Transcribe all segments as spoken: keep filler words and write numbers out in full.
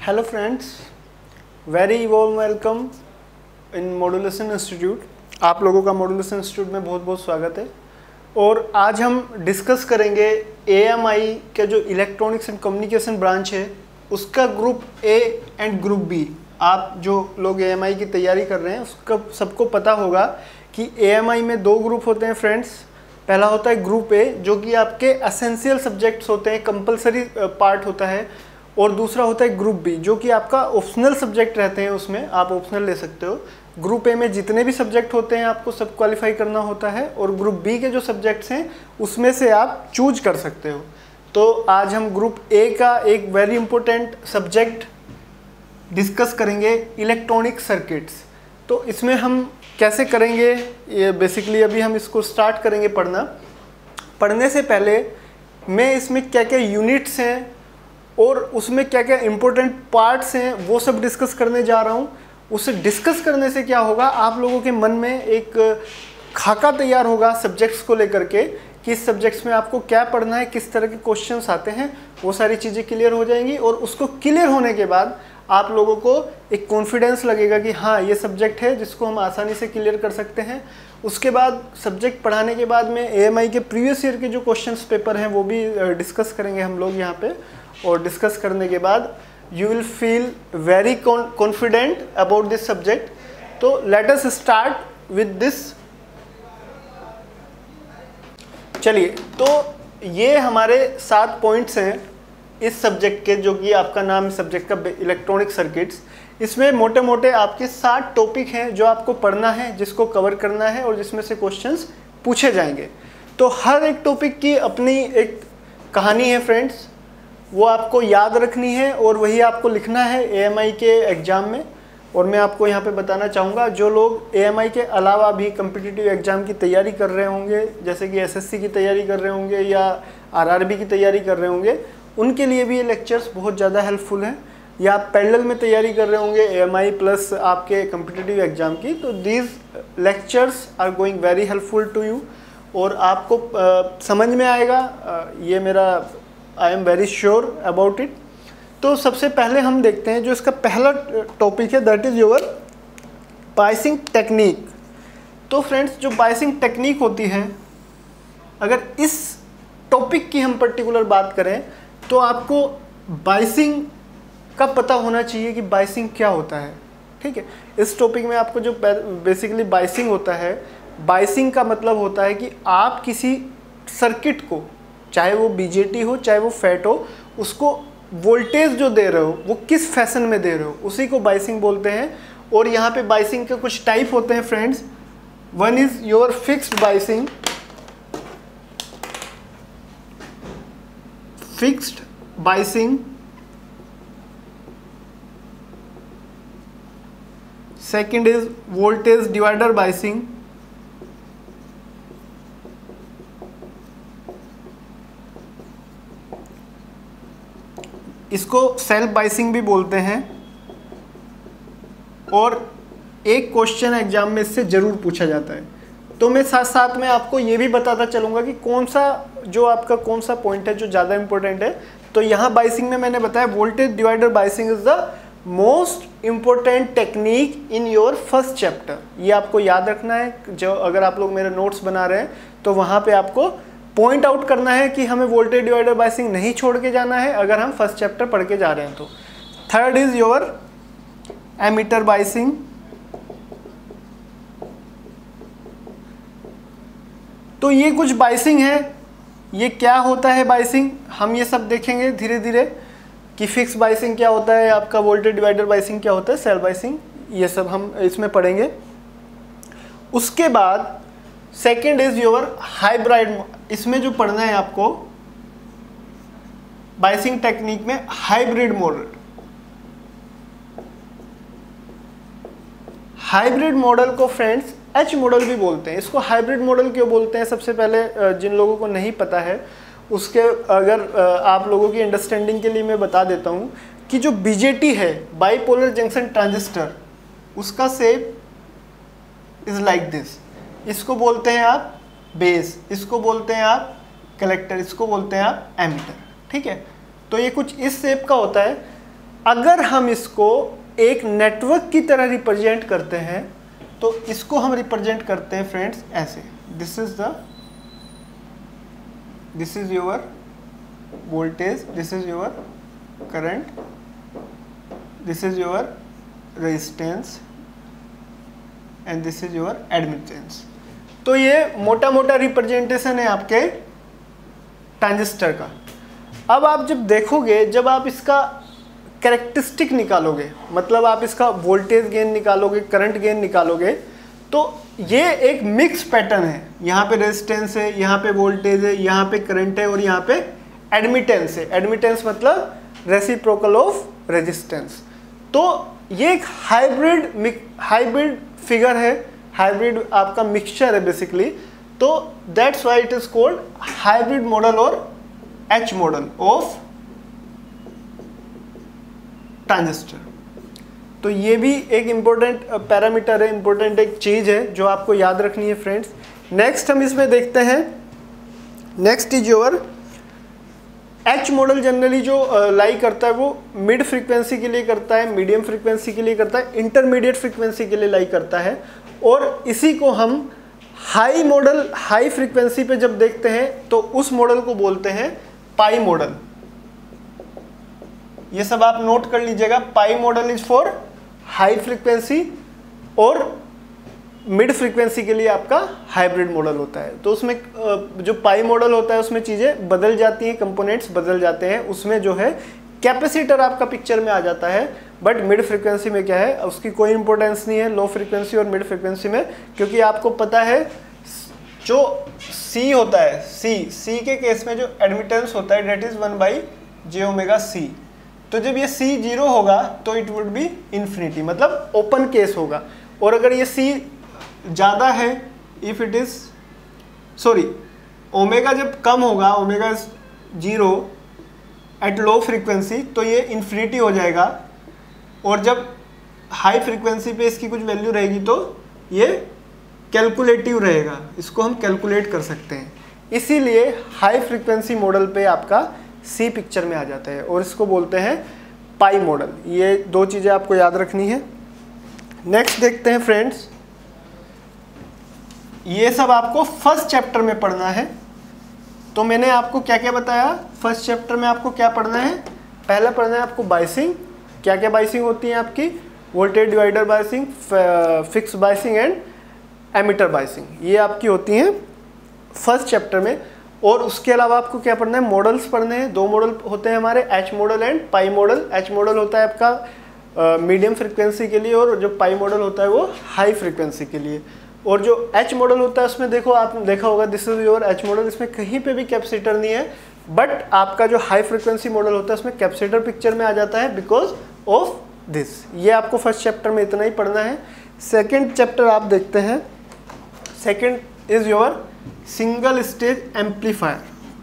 Hello friends, very warm welcome in modulation institute. आप लोगों का मॉड्यूलेशन इंस्टीट्यूट में बहुत बहुत स्वागत है। और आज हम डिस्कस करेंगे ए एम आई के जो इलेक्ट्रॉनिक्स एंड कम्युनिकेशन ब्रांच है उसका group A and group B. आप जो लोग ए एम आई की तैयारी कर रहे हैं उसका सबको पता होगा कि ए एम आई में दो ग्रुप होते हैं फ्रेंड्स। पहला होता है ग्रुप ए जो कि आपके एसेंशियल सब्जेक्ट्स होते हैं, कंपलसरी पार्ट होता है, और दूसरा होता है ग्रुप बी जो कि आपका ऑप्शनल सब्जेक्ट रहते हैं, उसमें आप ऑप्शनल ले सकते हो। ग्रुप ए में जितने भी सब्जेक्ट होते हैं आपको सब क्वालिफाई करना होता है, और ग्रुप बी के जो सब्जेक्ट्स हैं उसमें से आप चूज कर सकते हो। तो आज हम ग्रुप ए का एक वेरी इंपॉर्टेंट सब्जेक्ट डिस्कस करेंगे, इलेक्ट्रॉनिक सर्किट्स। तो इसमें हम कैसे करेंगे, ये बेसिकली अभी हम इसको स्टार्ट करेंगे पढ़ना। पढ़ने से पहले मैं इसमें क्या क्या यूनिट्स हैं और उसमें क्या क्या इम्पोर्टेंट पार्ट्स हैं वो सब डिस्कस करने जा रहा हूँ। उसे डिस्कस करने से क्या होगा, आप लोगों के मन में एक खाका तैयार होगा सब्जेक्ट्स को लेकर के, कि इस सब्जेक्ट्स में आपको क्या पढ़ना है, किस तरह के क्वेश्चंस आते हैं, वो सारी चीज़ें क्लियर हो जाएंगी। और उसको क्लियर होने के बाद आप लोगों को एक कॉन्फिडेंस लगेगा कि हाँ ये सब्जेक्ट है जिसको हम आसानी से क्लियर कर सकते हैं। उसके बाद सब्जेक्ट पढ़ाने के बाद में ए एम आई के प्रीवियस ईयर के जो क्वेश्चंस पेपर हैं वो भी डिस्कस करेंगे हम लोग यहाँ पे। और डिस्कस करने के बाद you will feel very confident about this subject. तो let us start with this. चलिए, तो ये हमारे सात पॉइंट्स हैं इस सब्जेक्ट के, जो कि आपका नाम सब्जेक्ट का इलेक्ट्रॉनिक सर्किट्स। इसमें मोटे मोटे आपके सात टॉपिक हैं जो आपको पढ़ना है, जिसको कवर करना है और जिसमें से क्वेश्चंस पूछे जाएंगे। तो हर एक टॉपिक की अपनी एक कहानी है फ्रेंड्स, वो आपको याद रखनी है और वही आपको लिखना है ए एम आई के एग्ज़ाम में। और मैं आपको यहाँ पे बताना चाहूँगा, जो लोग ए एम आई के अलावा भी कम्पिटिटिव एग्ज़ाम की तैयारी कर रहे होंगे, जैसे कि एस एस सी की तैयारी कर रहे होंगे या आर आर बी की तैयारी कर रहे होंगे, उनके लिए भी ये लेक्चर्स बहुत ज़्यादा हेल्पफुल हैं। या आप पैरेलल में तैयारी कर रहे होंगे ए एम आई प्लस आपके कम्पिटिटिव एग्ज़ाम की, तो these lectures are going very helpful to you. और आपको uh, समझ में आएगा, uh, ये मेरा I am very sure about it. तो सबसे पहले हम देखते हैं जो इसका पहला टॉपिक है, that is your biasing technique. तो फ्रेंड्स, जो बायसिंग टेक्निक होती है, अगर इस टॉपिक की हम पर्टिकुलर बात करें तो आपको बायसिंग का पता होना चाहिए कि बायसिंग क्या होता है। ठीक है, इस टॉपिक में आपको जो बेसिकली बायसिंग होता है, बायसिंग का मतलब होता है कि आप किसी सर्किट को, चाहे वो बी जे टी हो चाहे वो फैट हो, उसको वोल्टेज जो दे रहे हो वो किस फैशन में दे रहे हो, उसी को बायसिंग बोलते हैं। और यहाँ पे बायसिंग के कुछ टाइप होते हैं friends. One is your fixed biasing, fixed biasing. Second is voltage divider biasing. इसको सेल्फ बायसिंग भी बोलते हैं। और एक क्वेश्चन एग्जाम में इससे ज़रूर पूछा जाता है। तो मैं साथ साथ में आपको ये भी बताता चलूँगा कि कौन सा जो आपका कौन सा पॉइंट है जो ज़्यादा इंपॉर्टेंट है। तो यहाँ बायसिंग में मैंने बताया voltage divider biasing is the most important technique in your first chapter. ये आपको याद रखना है। जो अगर आप लोग मेरे नोट्स बना रहे हैं तो वहाँ पर आपको पॉइंट आउट करना है कि हमें वोल्टेज डिवाइडर बायसिंग नहीं छोड़ के जाना है अगर हम फर्स्ट चैप्टर पढ़ के जा रहे हैं तो। Third is your emitter biasing. तो ये कुछ बायसिंग है। ये क्या होता है बायसिंग, हम ये सब देखेंगे धीरे धीरे कि फिक्स बायसिंग क्या होता है, आपका वोल्टेज डिवाइडर बायसिंग क्या होता है, सेल बायसिंग, ये सब हम इसमें पढ़ेंगे। उसके बाद सेकेंड इज योर हाइब्रिड। इसमें जो पढ़ना है आपको बायसिंग टेक्निक में, हाइब्रिड मॉडल। हाइब्रिड मॉडल को फ्रेंड्स एच मॉडल भी बोलते हैं। इसको हाइब्रिड मॉडल क्यों बोलते हैं, सबसे पहले जिन लोगों को नहीं पता है उसके अगर आप लोगों की अंडरस्टैंडिंग के लिए मैं बता देता हूं कि जो बी जे टी है, बाइपोलर जंक्शन ट्रांजिस्टर, उसका शेप इज लाइक दिस। इसको बोलते हैं आप बेस, इसको बोलते हैं आप कलेक्टर, इसको बोलते हैं आप एमीटर। ठीक है, तो ये कुछ इस शेप का होता है। अगर हम इसको एक नेटवर्क की तरह रिप्रेजेंट करते हैं तो इसको हम रिप्रेजेंट करते हैं फ्रेंड्स ऐसे, this is the this is your voltage, this is your current, this is your resistance and this is your admittance. तो ये मोटा मोटा रिप्रेजेंटेशन है आपके ट्रांजिस्टर का। अब आप जब देखोगे, जब आप इसका कैरेक्टरिस्टिक निकालोगे, मतलब आप इसका वोल्टेज गेन निकालोगे, करंट गेन निकालोगे, तो ये एक मिक्स पैटर्न है। यहाँ पे रेजिस्टेंस है, यहाँ पे वोल्टेज है, यहाँ पे करंट है और यहाँ पे एडमिटेंस है। एडमिटेंस मतलब रेसिप्रोकल ऑफ रेजिस्टेंस। तो ये एक हाइब्रिड हाइब्रिड फिगर है, हाइब्रिड आपका मिक्सचर है बेसिकली। तो that's why it is called hybrid model और एच मॉडल ऑफ ट्रांजिस्टर। तो ये भी एक इम्पोर्टेंट पैरामीटर है, इम्पोर्टेंट एक चीज है जो आपको याद रखनी है फ्रेंड्स। नेक्स्ट हम इसमें देखते हैं, next is your H model. Generally जो लाई करता है वो मिड फ्रीक्वेंसी के लिए करता है, मीडियम फ्रीक्वेंसी के लिए करता है, इंटरमीडिएट फ्रीक्वेंसी के लिए लाई करता है। और इसी को हम हाई मॉडल, हाई फ्रीक्वेंसी पे जब देखते हैं तो उस मॉडल को बोलते हैं पाई मॉडल। ये सब आप नोट कर लीजिएगा। Pi model is for high frequency और मिड फ्रीक्वेंसी के लिए आपका हाइब्रिड मॉडल होता है। तो उसमें जो पाई मॉडल होता है उसमें चीज़ें बदल जाती हैं, कंपोनेंट्स बदल जाते हैं। उसमें जो है कैपेसिटर आपका पिक्चर में आ जाता है, बट मिड फ्रीक्वेंसी में क्या है, उसकी कोई इंपॉर्टेंस नहीं है लो फ्रीक्वेंसी और मिड फ्रीक्वेंसी में, क्योंकि आपको पता है जो सी होता है, सी सी के केस में जो एडमिटेंस होता है that is one by J omega C. तो जब ये सी जीरो होगा तो इट वुड बी इन्फिनिटी, मतलब ओपन केस होगा। और अगर ये सी ज़्यादा है, if it is sorry omega जब कम होगा, omega is zero at low frequency, तो ये इन्फिनिटी हो जाएगा। और जब हाई फ्रीक्वेंसी पे इसकी कुछ वैल्यू रहेगी तो ये कैलकुलेटिव रहेगा, इसको हम कैलकुलेट कर सकते हैं। इसीलिए हाई फ्रीक्वेंसी मॉडल पे आपका सी पिक्चर में आ जाता है और इसको बोलते हैं पाई मॉडल। ये दो चीज़ें आपको याद रखनी है। नेक्स्ट देखते हैं फ्रेंड्स, ये सब आपको फर्स्ट चैप्टर में पढ़ना है। तो मैंने आपको क्या क्या बताया, फर्स्ट चैप्टर में आपको क्या पढ़ना है, पहला पढ़ना है आपको बायसिंग। क्या क्या बायसिंग होती है आपकी, voltage divider biasing, fix biasing and emitter biasing, ये आपकी होती हैं फर्स्ट चैप्टर में। और उसके अलावा आपको क्या पढ़ना है, मॉडल्स पढ़ने हैं। दो मॉडल होते हैं हमारे, H model and pi model. H model होता है आपका मीडियम फ्रीक्वेंसी के लिए और जो पाई मॉडल होता है वो हाई फ्रीक्वेंसी के लिए। और जो एच मॉडल होता है उसमें देखो, आपने देखा होगा this is your H model, इसमें कहीं पे भी कैपेसिटर नहीं है। बट आपका जो हाई फ्रीक्वेंसी मॉडल होता है उसमें कैपेसिटर पिक्चर में आ जाता है बिकॉज ऑफ दिस। ये आपको फर्स्ट चैप्टर में इतना ही पढ़ना है। सेकेंड चैप्टर आप देखते हैं, second is your single stage amplifier.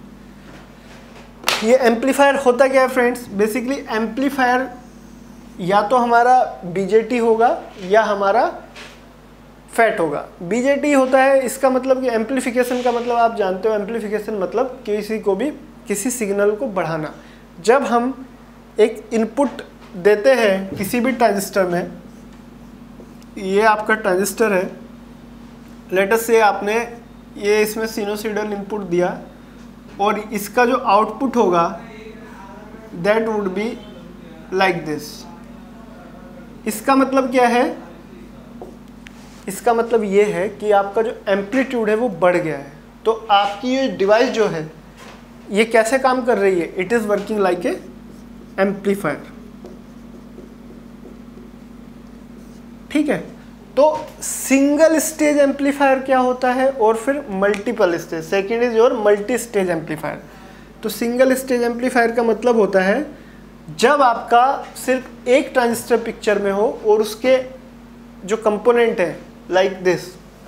ये एम्पलीफायर होता क्या है फ्रेंड्स, बेसिकली एम्पलीफायर या तो हमारा बीजेटी होगा या हमारा फैट होगा। बीजेटी होता है, इसका मतलब कि एम्पलीफिकेशन का मतलब आप जानते हो, एम्पलीफिकेशन मतलब किसी को भी किसी सिग्नल को बढ़ाना। जब हम एक इनपुट देते हैं किसी भी ट्रांजिस्टर में, ये आपका ट्रांजिस्टर है, लेट अस से आपने ये इसमें सिनोसाइडल इनपुट दिया और इसका जो आउटपुट होगा that would be like this. इसका मतलब क्या है, इसका मतलब ये है कि आपका जो एम्पलीट्यूड है वो बढ़ गया है। तो आपकी ये डिवाइस जो है ये कैसे काम कर रही है, it is working like a amplifier. ठीक है, तो सिंगल स्टेज एम्पलीफायर क्या होता है और फिर multiple stage. Second is your multi stage amplifier. तो सिंगल स्टेज एम्पलीफायर का मतलब होता है जब आपका सिर्फ एक ट्रांजिस्टर पिक्चर में हो और उसके जो कंपोनेंट है like this,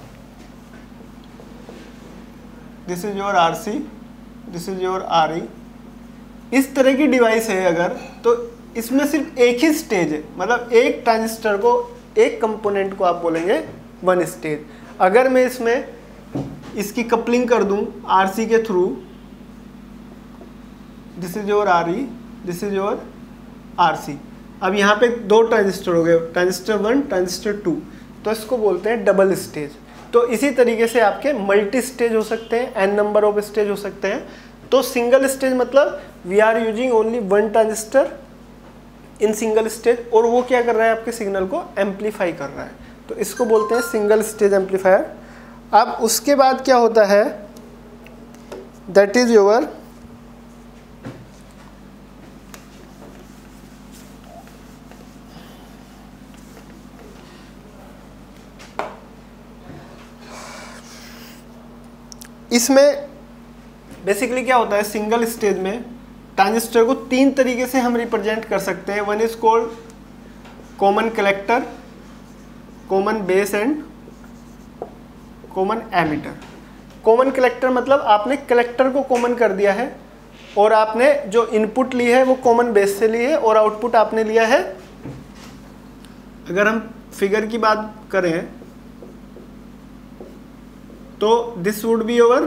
this is your R C, this is your R E, इस तरह की डिवाइस है अगर, तो इसमें सिर्फ एक ही स्टेज है, मतलब एक ट्रांजिस्टर को, एक कंपोनेंट को आप बोलेंगे वन स्टेज। अगर मैं इसमें इसकी कपलिंग कर दूं आरसी के थ्रू, this is your R E, this is your RC, अब यहाँ पे दो ट्रांजिस्टर हो गए, ट्रांजिस्टर वन, ट्रांजिस्टर टू, तो इसको बोलते हैं डबल स्टेज। तो इसी तरीके से आपके मल्टी स्टेज हो सकते हैं, एन नंबर ऑफ स्टेज हो सकते हैं। तो सिंगल स्टेज मतलब we are using only one transistor in single stage, और वो क्या कर रहा है, आपके सिग्नल को एम्पलीफाई कर रहा है, तो इसको बोलते हैं सिंगल स्टेज एम्पलीफायर। अब उसके बाद क्या होता है, दैट इज योर इसमें बेसिकली क्या होता है, सिंगल स्टेज में ट्रांजिस्टर को तीन तरीके से हम रिप्रेजेंट कर सकते हैं। One is called common collector, common base and common emitter. Common collector मतलब आपने कलेक्टर को कॉमन कर दिया है और आपने जो इनपुट ली है वो कॉमन बेस से ली है और आउटपुट आपने लिया है, अगर हम फिगर की बात करें तो दिस वुड बी ओवर,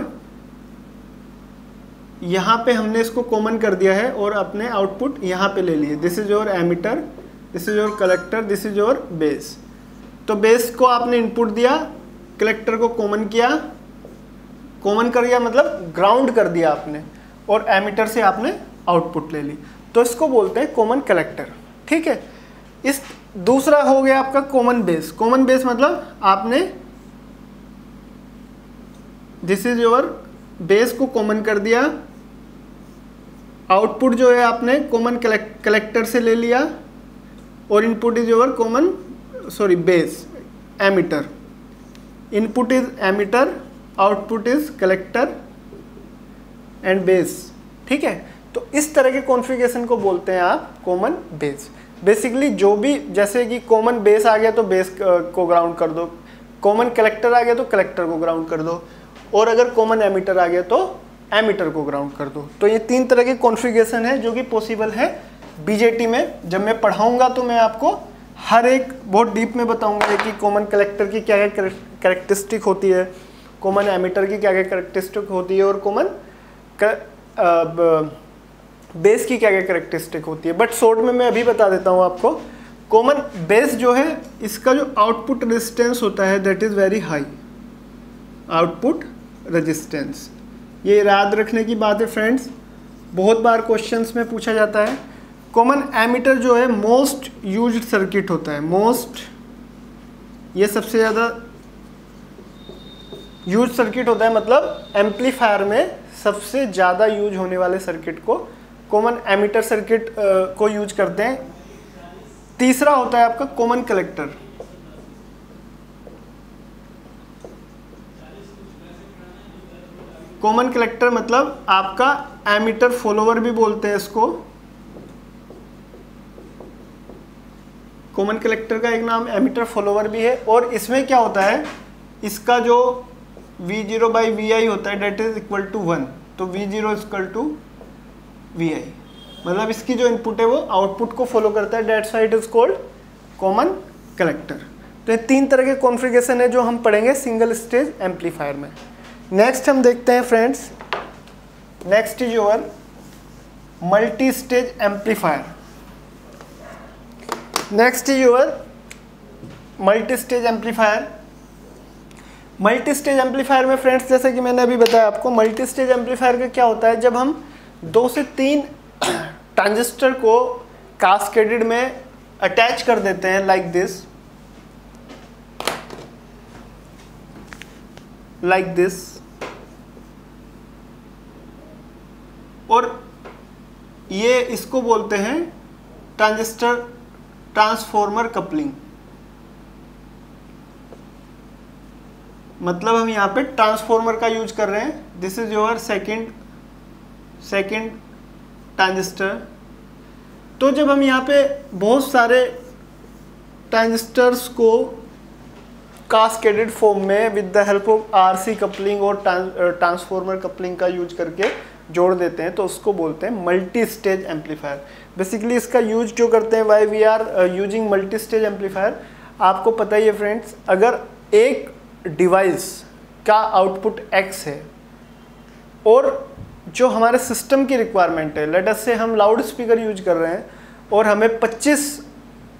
यहाँ पे हमने इसको कॉमन कर दिया है और अपने आउटपुट यहाँ पे ले लिए। This is your emitter, this is your collector, this is your base. तो बेस को आपने इनपुट दिया, कलेक्टर को कॉमन किया, कॉमन कर दिया मतलब ग्राउंड कर दिया आपने, और एमिटर से आपने आउटपुट ले ली, तो इसको बोलते हैं कॉमन कलेक्टर। ठीक है, इस दूसरा हो गया आपका कॉमन बेस। कॉमन बेस मतलब आपने दिस इज योर बेस को कॉमन कर दिया, आउटपुट जो है आपने कॉमन कलेक्टर से ले लिया, और input is your common sorry base emitter. Input is emitter, output is collector and base. ठीक है, तो इस तरह के कॉन्फ़िगरेशन को बोलते हैं आप कॉमन बेस। बेसिकली जो भी, जैसे कि कॉमन बेस आ गया तो बेस को ग्राउंड कर दो, कॉमन कलेक्टर आ गया तो कलेक्टर को ग्राउंड कर दो, और अगर कॉमन एमिटर आ गया तो एमिटर को ग्राउंड कर दो। तो ये तीन तरह के कॉन्फ़िगरेशन है जो कि पॉसिबल है बीजेटी में। जब मैं पढ़ाऊंगा तो मैं आपको हर एक बहुत डीप में बताऊंगा कि कॉमन कलेक्टर की क्या क्या कैरेक्टरिस्टिक होती है, कॉमन एमिटर की क्या क्या कैरेक्टरिस्टिक होती है, और कॉमन बेस की क्या क्या कैरेक्टरिस्टिक होती है। बट शॉर्ट में मैं अभी बता देता हूँ आपको। कॉमन बेस जो है, इसका जो आउटपुट रेजिस्टेंस होता है that is very high, output resistance. ये याद रखने की बात है फ्रेंड्स, बहुत बार क्वेश्चंस में पूछा जाता है। कॉमन एमिटर जो है मोस्ट यूज्ड सर्किट होता है, मोस्ट, ये सबसे ज़्यादा यूज सर्किट होता है, मतलब एम्पलीफायर में सबसे ज़्यादा यूज होने वाले सर्किट को कॉमन एमिटर सर्किट को यूज करते हैं। तीसरा होता है आपका कॉमन कलेक्टर। कॉमन कलेक्टर मतलब आपका एमिटर फॉलोवर भी बोलते हैं इसको। कॉमन कलेक्टर का एक नाम एमिटर फॉलोवर भी है, और इसमें क्या होता है, इसका जो V zero by V I होता है that is equal to one, तो V zero equal to V I, मतलब इसकी जो इनपुट है वो आउटपुट को फॉलो करता है, that's why it is called common collector. तो ये तीन तरह के कॉन्फ़िगरेशन है जो हम पढ़ेंगे सिंगल स्टेज एम्पलीफायर में। नेक्स्ट हम देखते हैं friends, next is your multi stage amplifier. Next is your multi stage amplifier. Multi stage amplifier में फ्रेंड्स, जैसे कि मैंने अभी बताया आपको, मल्टी स्टेज एम्पलीफायर का क्या होता है, जब हम दो से तीन ट्रांजिस्टर को कास्केडेड में अटैच कर देते हैं लाइक दिस, लाइक दिस, और ये इसको बोलते हैं ट्रांजिस्टर ट्रांसफॉर्मर कपलिंग। मतलब हम यहाँ पे ट्रांसफॉर्मर का यूज कर रहे हैं। This is your second second transistor. तो जब हम यहाँ पे बहुत सारे ट्रांजिस्टर्स को कास्केडेड फॉर्म में with the help of RC coupling और ट्रांसफॉर्मर कपलिंग का यूज करके जोड़ देते हैं, तो उसको बोलते हैं मल्टी स्टेज एम्पलीफायर। बेसिकली इसका यूज जो करते हैं, why we are using multi stage amplifier, आपको पता ही है फ्रेंड्स, अगर एक डिवाइस का आउटपुट एक्स है और जो हमारे सिस्टम की रिक्वायरमेंट है, लेट अस से हम लाउड स्पीकर यूज कर रहे हैं और हमें पच्चीस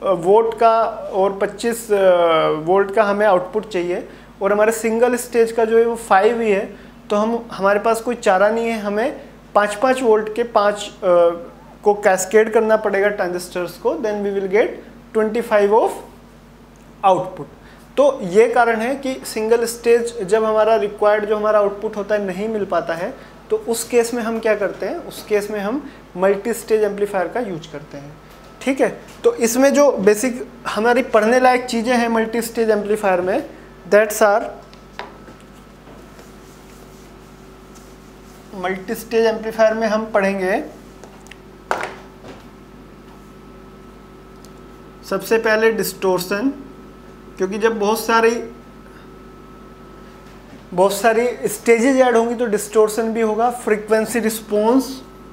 वोल्ट का और पच्चीस वोल्ट का हमें आउटपुट चाहिए और हमारे सिंगल स्टेज का जो है वो फाइव ही है, तो हम हमारे पास कोई चारा नहीं है, हमें पाँच पाँच वोल्ट के पाँच को कैस्केड करना पड़ेगा ट्रांजिस्टर्स को, then we will get twenty five of output. तो ये कारण है कि सिंगल स्टेज जब हमारा रिक्वायर्ड जो हमारा आउटपुट होता है नहीं मिल पाता है, तो उस केस में हम क्या करते हैं, उस केस में हम मल्टी स्टेज एम्पलीफायर का यूज करते हैं। ठीक है, तो इसमें जो बेसिक हमारी पढ़ने लायक चीज़ें हैं मल्टी स्टेज एम्पलीफायर में, that's are multi stage amplifier में हम पढ़ेंगे सबसे पहले डिस्टोर्शन, क्योंकि जब बहुत सारी बहुत सारी स्टेजेज ऐड होंगी तो डिस्टोर्शन भी होगा। फ्रीक्वेंसी रिस्पॉन्स,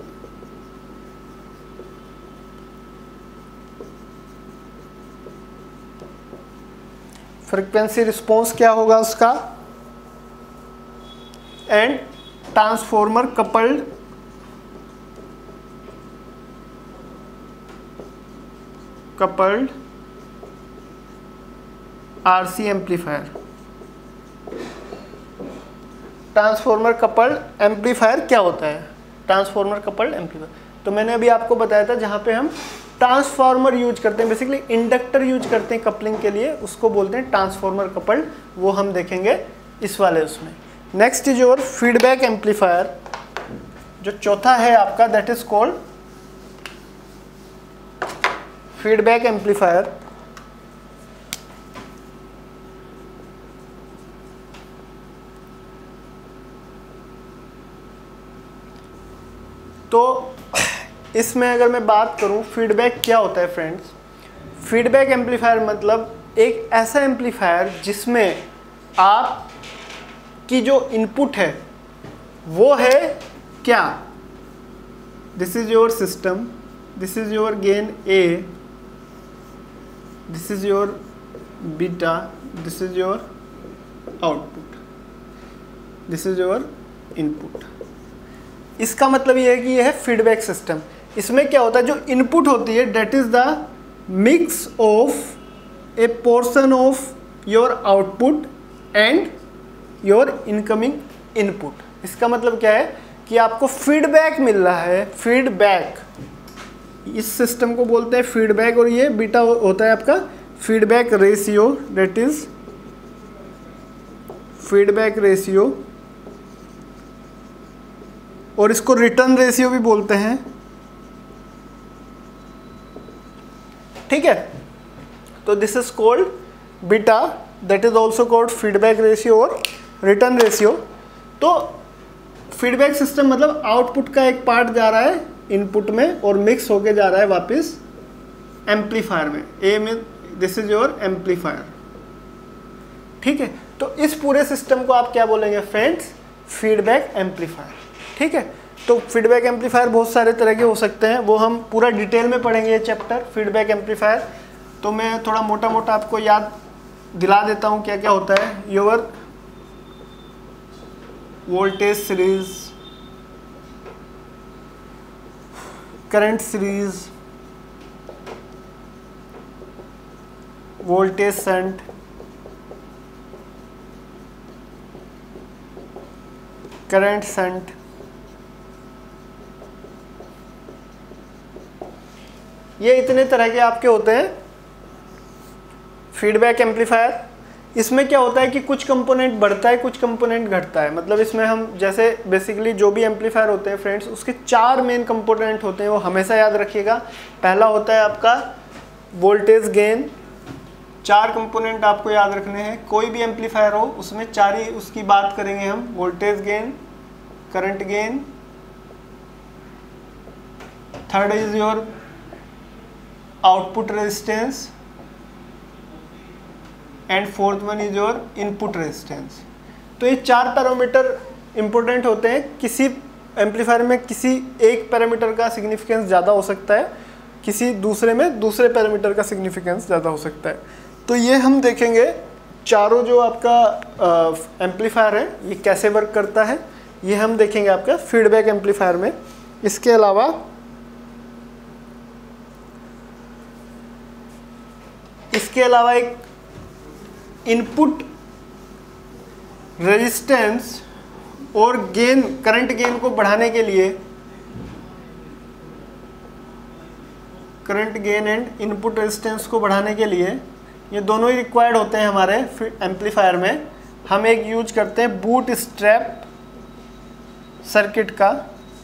फ्रीक्वेंसी रिस्पॉन्स क्या होगा उसका, and transformer coupled coupled RC amplifier. Transformer coupled amplifier क्या होता है, ट्रांसफॉर्मर कपल्ड एम्पलीफायर, तो मैंने अभी आपको बताया था जहाँ पे हम ट्रांसफॉर्मर यूज करते हैं, बेसिकली इंडक्टर यूज करते हैं कपलिंग के लिए, उसको बोलते हैं ट्रांसफॉर्मर कपल्ड, वो हम देखेंगे इस वाले उसमें। Next is your feedback amplifier, जो चौथा है आपका, that is called feedback amplifier. तो इसमें अगर मैं बात करूं फीडबैक क्या होता है फ्रेंड्स, फीडबैक एम्पलीफायर मतलब एक ऐसा एम्पलीफायर जिसमें आप की जो इनपुट है वो है क्या, this is your system, this is your gain A, this is your beta, this is your output, this is your input. इसका मतलब ये है कि ये है फीडबैक सिस्टम। इसमें क्या होता है, जो इनपुट होती है that is the mix of a portion of your output and your incoming input. इसका मतलब क्या है कि आपको फीडबैक मिल रहा है, फीडबैक, इस सिस्टम को बोलते हैं फीडबैक, और ये बीटा होता है आपका feedback ratio, that is feedback ratio, और इसको रिटर्न रेशियो भी बोलते हैं। ठीक है, तो this is called beta, that is also called feedback ratio और रिटर्न रेशियो। तो फीडबैक सिस्टम मतलब आउटपुट का एक पार्ट जा रहा है इनपुट में और मिक्स होके जा रहा है वापस एम्पलीफायर में, ए में, दिस इज योर एम्पलीफायर। ठीक है, तो इस पूरे सिस्टम को आप क्या बोलेंगे फ्रेंड्स, फीडबैक एम्पलीफायर। ठीक है, तो फीडबैक एम्पलीफायर बहुत सारे तरह के हो सकते हैं, वो हम पूरा डिटेल में पढ़ेंगे ये चैप्टर फीडबैक एम्पलीफायर। तो मैं थोड़ा मोटा मोटा आपको याद दिला देता हूँ क्या क्या होता है। Your voltage series, current series, voltage shunt, current shunt, ये इतने तरह के आपके होते हैं फीडबैक एम्पलीफायर। इसमें क्या होता है कि कुछ कंपोनेंट बढ़ता है, कुछ कंपोनेंट घटता है। मतलब इसमें हम जैसे बेसिकली जो भी एम्पलीफायर होते हैं फ्रेंड्स, उसके चार मेन कंपोनेंट होते हैं, वो हमेशा याद रखिएगा। पहला होता है आपका वोल्टेज गेन, चार कंपोनेंट आपको याद रखने हैं। कोई भी एम्पलीफायर हो उसमें चार ही उसकी बात करेंगे हम, voltage gain, current gain, third is your output resistance, and fourth one is your input resistance. तो ये चार पैरामीटर इंपॉर्टेंट होते हैं। किसी एम्पलीफायर में किसी एक पैरामीटर का सिग्निफिकेंस ज़्यादा हो सकता है, किसी दूसरे में दूसरे पैरामीटर का सिग्निफिकेंस ज़्यादा हो सकता है। तो ये हम देखेंगे चारों जो आपका एम्पलीफायर है ये कैसे वर्क करता है, ये हम देखेंगे आपका फीडबैक एम्पलीफायर में। इसके अलावा इसके अलावा एक इनपुट रेजिस्टेंस और गेन, करंट गेन को बढ़ाने के लिए, current gain and input resistance को बढ़ाने के लिए, ये दोनों ही रिक्वायर्ड होते हैं हमारे एम्पलीफायर में। हम एक यूज करते हैं बूट स्ट्रैप सर्किट का।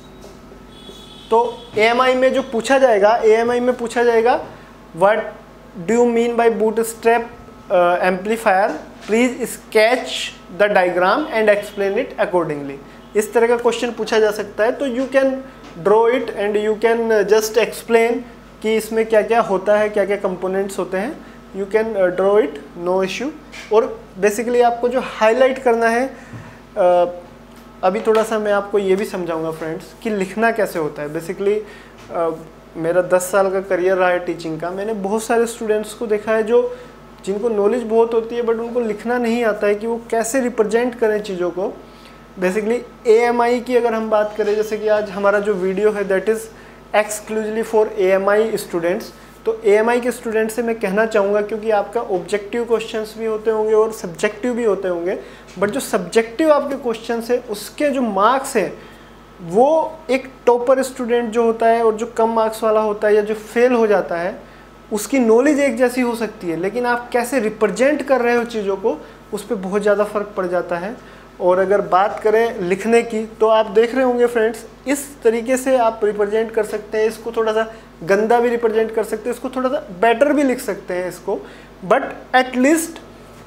तो ए एम आई में जो पूछा जाएगा, ए एम आई में पूछा जाएगा what do you mean by bootstrap amplifier, please sketch the diagram and explain it accordingly. इस तरह का क्वेश्चन पूछा जा सकता है। तो you can draw it and you can just explain कि इसमें क्या क्या होता है, क्या क्या कंपोनेंट्स होते हैं। You can draw it, no issue. और बेसिकली आपको जो हाईलाइट करना है, uh, अभी थोड़ा सा मैं आपको ये भी समझाऊंगा फ्रेंड्स कि लिखना कैसे होता है। बेसिकली uh, मेरा दस साल का करियर रहा है टीचिंग का। मैंने बहुत सारे स्टूडेंट्स को देखा है जो जिनको नॉलेज बहुत होती है बट उनको लिखना नहीं आता है कि वो कैसे रिप्रेजेंट करें चीज़ों को। बेसिकली ए एम आई की अगर हम बात करें, जैसे कि आज हमारा जो वीडियो है that is exclusively for A M I students. तो ए एम आई के स्टूडेंट से मैं कहना चाहूँगा, क्योंकि आपका ऑब्जेक्टिव क्वेश्चंस भी होते होंगे और सब्जेक्टिव भी होते होंगे, बट जो सब्जेक्टिव आपके क्वेश्चंस है उसके जो मार्क्स हैं वो एक टॉपर स्टूडेंट जो होता है और जो कम मार्क्स वाला होता है या जो फेल हो जाता है उसकी नॉलेज एक जैसी हो सकती है, लेकिन आप कैसे रिप्रेजेंट कर रहे हो चीज़ों को उस पर बहुत ज़्यादा फ़र्क पड़ जाता है। और अगर बात करें लिखने की, तो आप देख रहे होंगे फ्रेंड्स, इस तरीके से आप रिप्रेजेंट कर सकते हैं। इसको थोड़ा सा गंदा भी रिप्रेजेंट कर सकते हैं, इसको थोड़ा सा बेटर भी लिख सकते हैं इसको। बट एटलीस्ट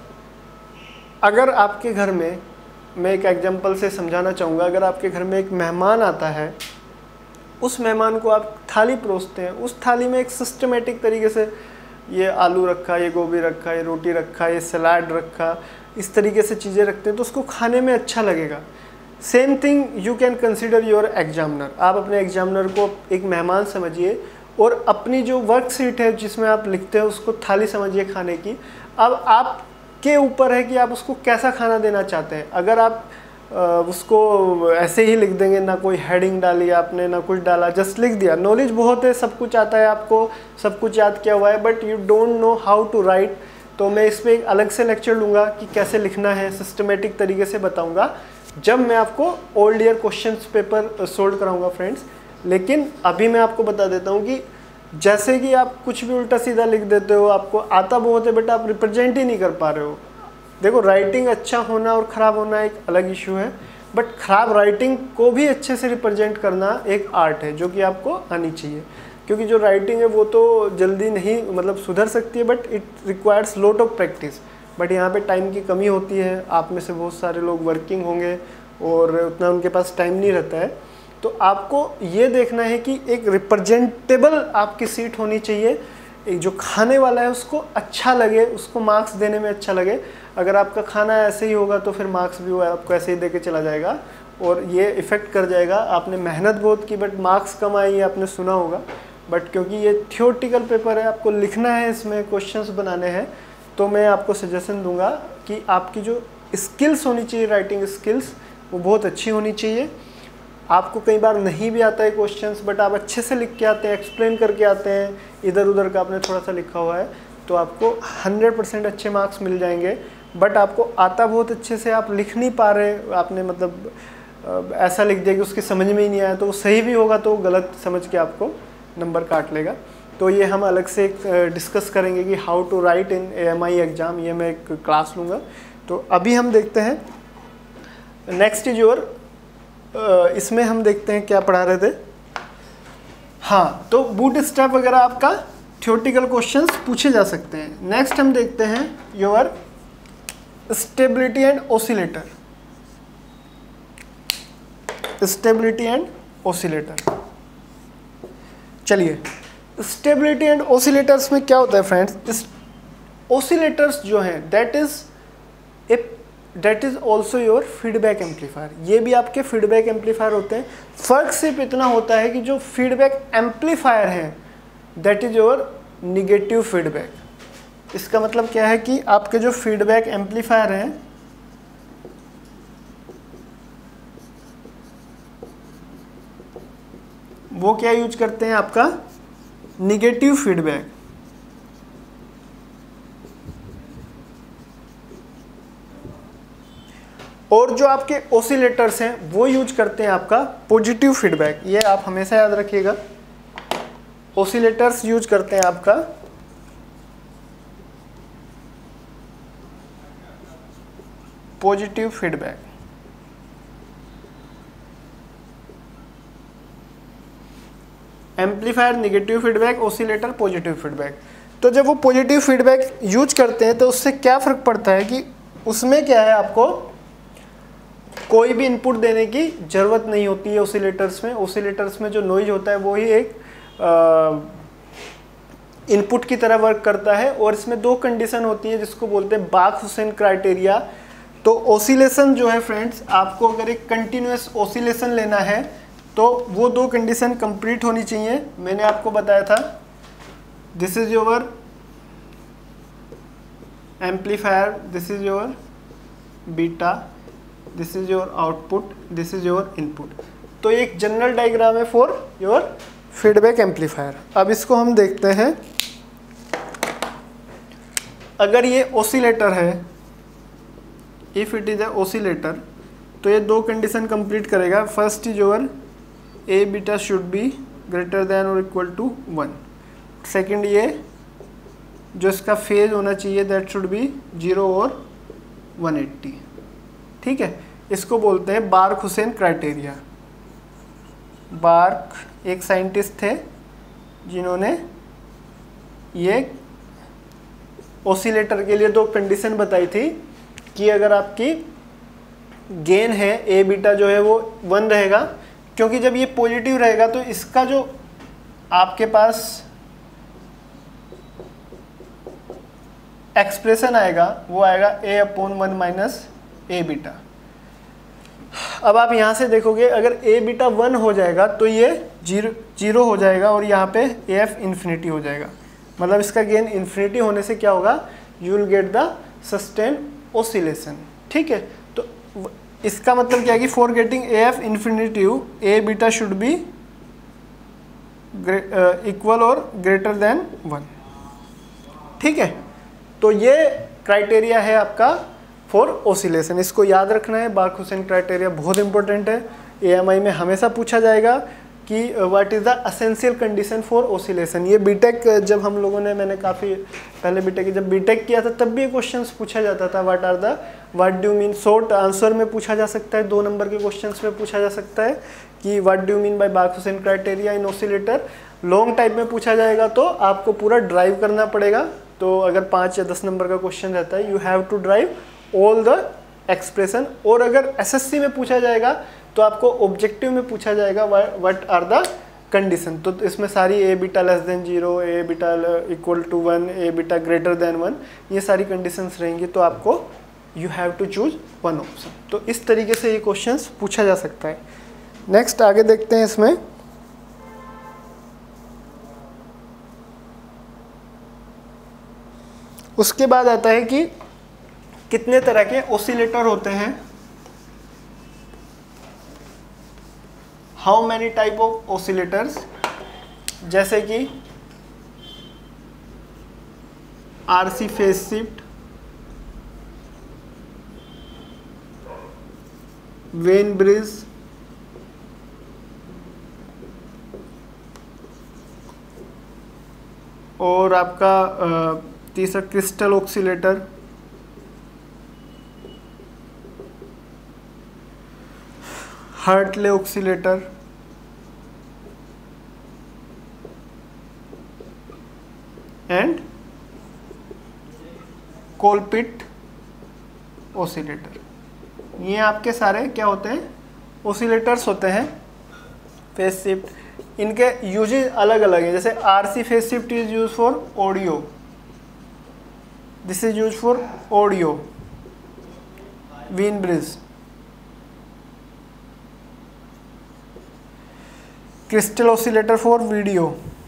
अगर आपके घर में, मैं एक एग्जांपल से समझाना चाहूँगा, अगर आपके घर में एक मेहमान आता है, उस मेहमान को आप थाली परोसते हैं, उस थाली में एक सिस्टमेटिक तरीके से ये आलू रखा, ये गोभी रखा, ये रोटी रखा, ये सलाद रखा, इस तरीके से चीज़ें रखते हैं तो उसको खाने में अच्छा लगेगा। Same thing you can consider your examiner. आप अपने एग्जामिनर को एक मेहमान समझिए और अपनी जो वर्कशीट है जिसमें आप लिखते हैं उसको थाली समझिए खाने की। अब आपके ऊपर है कि आप उसको कैसा खाना देना चाहते हैं। अगर आप उसको ऐसे ही लिख देंगे, ना कोई हेडिंग डाली आपने, ना कुछ डाला, जस्ट लिख दिया, नॉलेज बहुत है, सब कुछ आता है आपको, सब कुछ याद किया हुआ है, but you don't know how to write. तो मैं इस पर एक अलग से लेक्चर लूँगा कि कैसे लिखना है, सिस्टमेटिक तरीके से बताऊँगा जब मैं आपको old year questions paper solve कराऊँगा फ्रेंड्स। लेकिन अभी मैं आपको बता देता हूँ कि जैसे कि आप कुछ भी उल्टा सीधा लिख देते हो, आपको आता बहुत है बट आप रिप्रेजेंट ही नहीं कर पा रहे हो। देखो, राइटिंग अच्छा होना और ख़राब होना एक अलग इशू है, बट ख़राब राइटिंग को भी अच्छे से रिप्रेजेंट करना एक आर्ट है जो कि आपको आनी चाहिए। क्योंकि जो राइटिंग है वो तो जल्दी नहीं मतलब सुधर सकती है, but it requires lot of practice. But यहाँ पे टाइम की कमी होती है, आप में से बहुत सारे लोग वर्किंग होंगे और उतना उनके पास टाइम नहीं रहता है। तो आपको ये देखना है कि एक रिप्रेजेंटेबल आपकी सीट होनी चाहिए, एक जो खाने वाला है उसको अच्छा लगे, उसको मार्क्स देने में अच्छा लगे। अगर आपका खाना ऐसे ही होगा तो फिर मार्क्स भी वो आपको ऐसे ही दे के चला जाएगा और ये इफ़ेक्ट कर जाएगा। आपने मेहनत बहुत की बट मार्क्स कम आए, ये आपने सुना होगा। बट क्योंकि ये थियोरटिकल पेपर है, आपको लिखना है, इसमें क्वेश्चंस बनाने हैं, तो मैं आपको सजेशन दूंगा कि आपकी जो स्किल्स होनी चाहिए, राइटिंग स्किल्स, वो बहुत अच्छी होनी चाहिए। आपको कई बार नहीं भी आता है क्वेश्चंस, बट आप अच्छे से लिख के आते हैं, एक्सप्लेन करके आते हैं, इधर उधर का आपने थोड़ा सा लिखा हुआ है, तो आपको हंड्रेड परसेंट अच्छे मार्क्स मिल जाएंगे। बट आपको आता बहुत अच्छे से, आप लिख नहीं पा रहे, आपने मतलब ऐसा लिख दिया कि उसकी समझ में ही नहीं आया, तो वो सही भी होगा तो गलत समझ के आपको नंबर काट लेगा। तो ये हम अलग से डिस्कस करेंगे कि how to write in A M I exam, ये मैं एक क्लास लूँगा। तो अभी हम देखते हैं नेक्स्ट इज योर, इसमें हम देखते हैं क्या पढ़ा रहे थे। हाँ, तो बूट स्ट्रैप वगैरह आपका थ्योरेटिकल क्वेश्चंस पूछे जा सकते हैं। नेक्स्ट हम देखते हैं your stability and oscillator. Stability and oscillator, चलिए स्टेबिलिटी एंड ऑसिलेटर्स में क्या होता है फ्रेंड्स। ऑसिलेटर्स जो हैं that is a that is also your feedback amplifier. ये भी आपके फीडबैक एम्पलीफायर होते हैं। फर्क सिर्फ इतना होता है कि जो फीडबैक एम्पलीफायर है that is your negative feedback. इसका मतलब क्या है कि आपके जो फीडबैक एम्पलीफायर हैं वो क्या यूज करते हैं, आपका निगेटिव फीडबैक। और जो आपके ऑसिलेटर्स हैं वो यूज करते हैं आपका पॉजिटिव फीडबैक, ये आप हमेशा याद रखिएगा। ऑसिलेटर्स यूज करते हैं आपका positive feedback. Amplifier negative feedback, oscillator positive feedback. तो जब वो पॉजिटिव फीडबैक यूज करते हैं तो उससे क्या फ़र्क पड़ता है कि उसमें क्या है, आपको कोई भी इनपुट देने की ज़रूरत नहीं होती है ऑसिलेटर्स में। ऑसिलेटर्स में जो नॉइज होता है वो ही एक इनपुट की तरह वर्क करता है। और इसमें दो कंडीशन होती है जिसको बोलते हैं बार्क-हुसेन क्राइटेरिया। तो ऑसिलेशन जो है फ्रेंड्स, आपको अगर एक कंटिन्यूस ऑसिलेशन लेना है तो वो दो कंडीशन कंप्लीट होनी चाहिए। मैंने आपको बताया था, this is your amplifier, this is your beta, this is your output, this is your input. तो एक जनरल डायग्राम है फॉर योर फीडबैक एम्पलीफायर। अब इसको हम देखते हैं। अगर ये ऑसिलेटर है, if it is a oscillator, तो ये दो कंडीशन कंप्लीट करेगा। First is your A beta should be greater than और इक्वल टू वन। सेकेंड, ये जो इसका फेज होना चाहिए दैट शुड बी जीरो और वन एट्टी। ठीक है, इसको बोलते हैं बार्क-हुसेन क्राइटेरिया। बार्क एक साइंटिस्ट थे जिन्होंने ये ऑसिलेटर के लिए दो कंडीशन बताई थी कि अगर आपकी गेन है ए बीटा जो है वो वन रहेगा, क्योंकि जब ये पॉजिटिव रहेगा तो इसका जो आपके पास एक्सप्रेशन आएगा वो आएगा A upon one minus A beta. अब आप यहाँ से देखोगे, अगर ए बीटा वन हो जाएगा तो ये जीरो जीरो हो जाएगा और यहाँ पे ए एफ इन्फिनिटी हो जाएगा। मतलब इसका गेन इन्फिनिटी होने से क्या होगा, you will get the sustain oscillation. ठीक है, तो इसका मतलब क्या है कि for getting A F infinitive A beta should be equal और ग्रेटर देन वन। ठीक है, तो ये क्राइटेरिया है आपका फॉर ऑसिलेशन। इसको याद रखना है, बार्क-हुसेन क्राइटेरिया बहुत इंपॉर्टेंट है। ए एम आई में हमेशा पूछा जाएगा कि what is the essential condition for oscillation. ये बीटेक जब हम लोगों ने, मैंने काफ़ी पहले बीटेक जब बीटेक किया था तब भी क्वेश्चंस पूछा जाता था, what are the what do mean. Short answer में पूछा जा सकता है, दो नंबर के क्वेश्चंस में पूछा जा सकता है कि what do mean by Barkhausen criteria in oscillator. Long type में पूछा जाएगा तो आपको पूरा ड्राइव करना पड़ेगा। तो अगर पाँच या दस नंबर का क्वेश्चन रहता है, you have to drive all the expression. और अगर एसएससी में पूछा जाएगा तो आपको ऑब्जेक्टिव में पूछा जाएगा व्हाट आर द कंडीशन। तो इसमें सारी A beta less than zero, A beta equal to one, A beta greater than one, ये सारी कंडीशंस रहेंगी। तो आपको you have to choose one option. तो इस तरीके से ये क्वेश्चंस पूछा जा सकता है। नेक्स्ट आगे देखते हैं इसमें। उसके बाद आता है कि कितने तरह के ऑसिलेटर होते हैं, how many type of oscillators, जैसे कि RC phase shift, Wien bridge, और आपका तीसरा crystal oscillator, Hartley oscillator, and कोलपिट oscillator. ये आपके सारे क्या होते हैं, ऑसिलेटर्स होते हैं फेज शिफ्ट। इनके यूजेस अलग अलग हैं। जैसे RC phase shift is use for audio, this is use for audio. Wien bridge, crystal oscillator for video,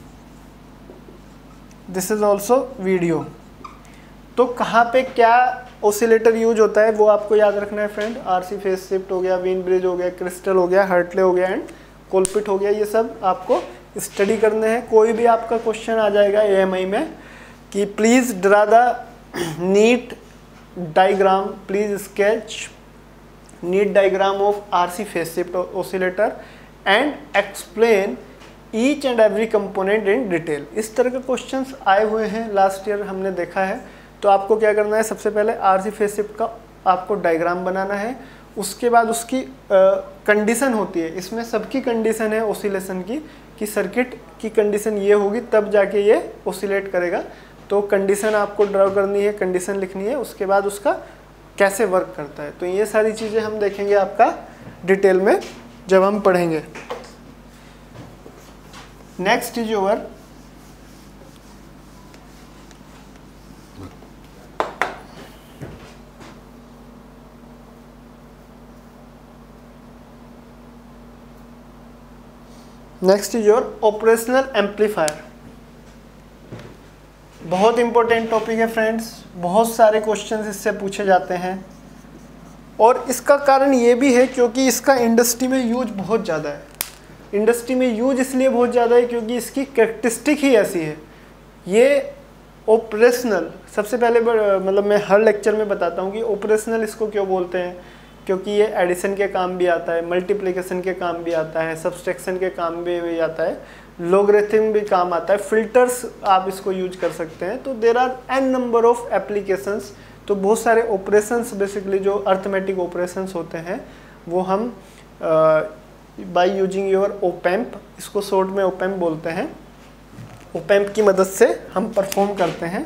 this is also video. तो कहाँ पे क्या ऑसिलेटर यूज होता है वो आपको याद रखना है फ्रेंड। आरसी फेज शिफ्ट हो गया, वेन ब्रिज हो गया, क्रिस्टल हो गया, हार्टले हो गया एंड कोलपिट हो गया। ये सब आपको स्टडी करने हैं। कोई भी आपका क्वेश्चन आ जाएगा ए एम आई में कि please draw the neat diagram, please sketch need diagram of RC phase shift oscillator and explain each and every component in detail. इस तरह के क्वेश्चंस आए हुए हैं लास्ट ईयर, हमने देखा है। तो आपको क्या करना है, सबसे पहले आरसी फेज शिफ्ट का आपको डायग्राम बनाना है, उसके बाद उसकी कंडीशन होती है, इसमें सबकी कंडीशन है ऑसिलेशन की, कि सर्किट की कंडीशन ये होगी तब जाके ये ऑसिलेट करेगा। तो कंडीशन आपको ड्रॉ करनी है, कंडीशन लिखनी है, उसके बाद उसका कैसे वर्क करता है। तो ये सारी चीज़ें हम देखेंगे आपका डिटेल में जब हम पढ़ेंगे। Next is your next is your operational amplifier. बहुत इंपॉर्टेंट टॉपिक है फ्रेंड्स, बहुत सारे क्वेश्चंस इससे पूछे जाते हैं और इसका कारण ये भी है क्योंकि इसका इंडस्ट्री में यूज बहुत ज़्यादा है। इंडस्ट्री में यूज इसलिए बहुत ज़्यादा है क्योंकि इसकी कैरेक्टरिस्टिक ही ऐसी है। ये ऑपरेशनल, सबसे पहले मतलब मैं हर लेक्चर में बताता हूँ कि ऑपरेशनल इसको क्यों बोलते हैं, क्योंकि ये एडिशन के काम भी आता है, मल्टीप्लिकेशन के काम भी आता है, सब्सट्रैक्शन के काम भी, भी आता है, लॉगरिथम भी काम आता है, फिल्टर्स आप इसको यूज कर सकते हैं। तो there are N number of applications. तो बहुत सारे ऑपरेशंस बेसिकली जो अर्थमेटिक ऑपरेशंस होते हैं वो हम बाय यूजिंग योर ओपैम्प, इसको शॉर्ट में ओपैम्प बोलते हैं, ओपैम्प की मदद से हम परफॉर्म करते हैं।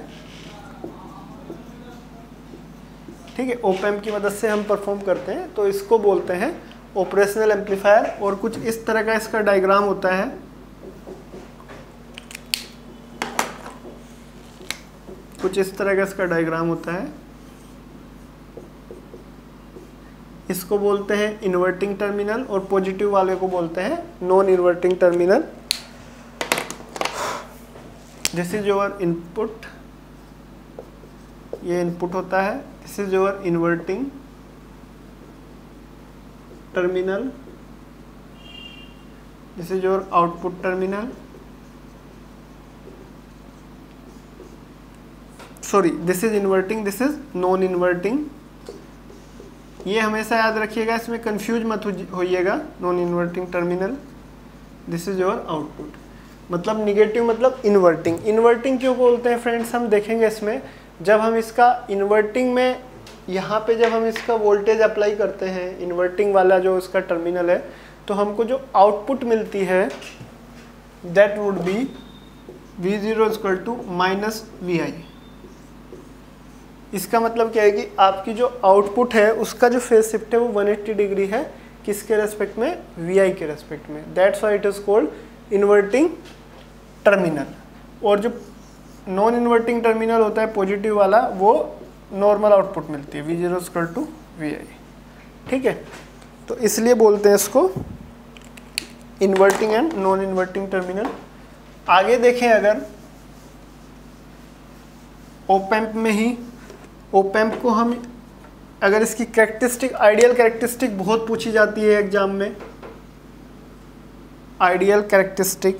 ठीक है, ओपैम्प की मदद से हम परफॉर्म करते हैं, तो इसको बोलते हैं ऑपरेशनल एम्पलीफायर। और कुछ इस तरह का इसका डायग्राम होता है। कुछ इस तरह का इसका डायग्राम होता है। इसको बोलते हैं इन्वर्टिंग टर्मिनल और पॉजिटिव वाले को बोलते हैं non inverting terminal. This is your input, ये इनपुट होता है। This is your inverting terminal, this is your output terminal, sorry this is inverting, this is non inverting. ये हमेशा याद रखिएगा, इसमें कंफ्यूज मत होइएगा। Non inverting terminal, this is your output. मतलब निगेटिव मतलब इन्वर्टिंग। इन्वर्टिंग क्यों बोलते हैं फ्रेंड्स, हम देखेंगे इसमें। जब हम इसका इन्वर्टिंग में यहाँ पे जब हम इसका वोल्टेज अप्लाई करते हैं, इन्वर्टिंग वाला जो इसका टर्मिनल है, तो हमको जो आउटपुट मिलती है that would be V zero equal to minus V I. इसका मतलब क्या है कि आपकी जो आउटपुट है उसका जो फेज शिफ्ट है वो वन एट्टी डिग्री है, किसके रेस्पेक्ट में, वी आई के रेस्पेक्ट में। That's why it is called inverting terminal. और जो नॉन इन्वर्टिंग टर्मिनल होता है पॉजिटिव वाला, वो नॉर्मल आउटपुट मिलती है V zero equal to V I. ठीक है, तो इसलिए बोलते हैं इसको inverting and non inverting terminal. आगे देखें, अगर ओपैम्प में ही, ओपैम्प को हम अगर इसकी कैरेक्टरिस्टिक, आइडियल कैरेक्टरिस्टिक बहुत पूछी जाती है एग्जाम में। आइडियल कैरेक्टरिस्टिक,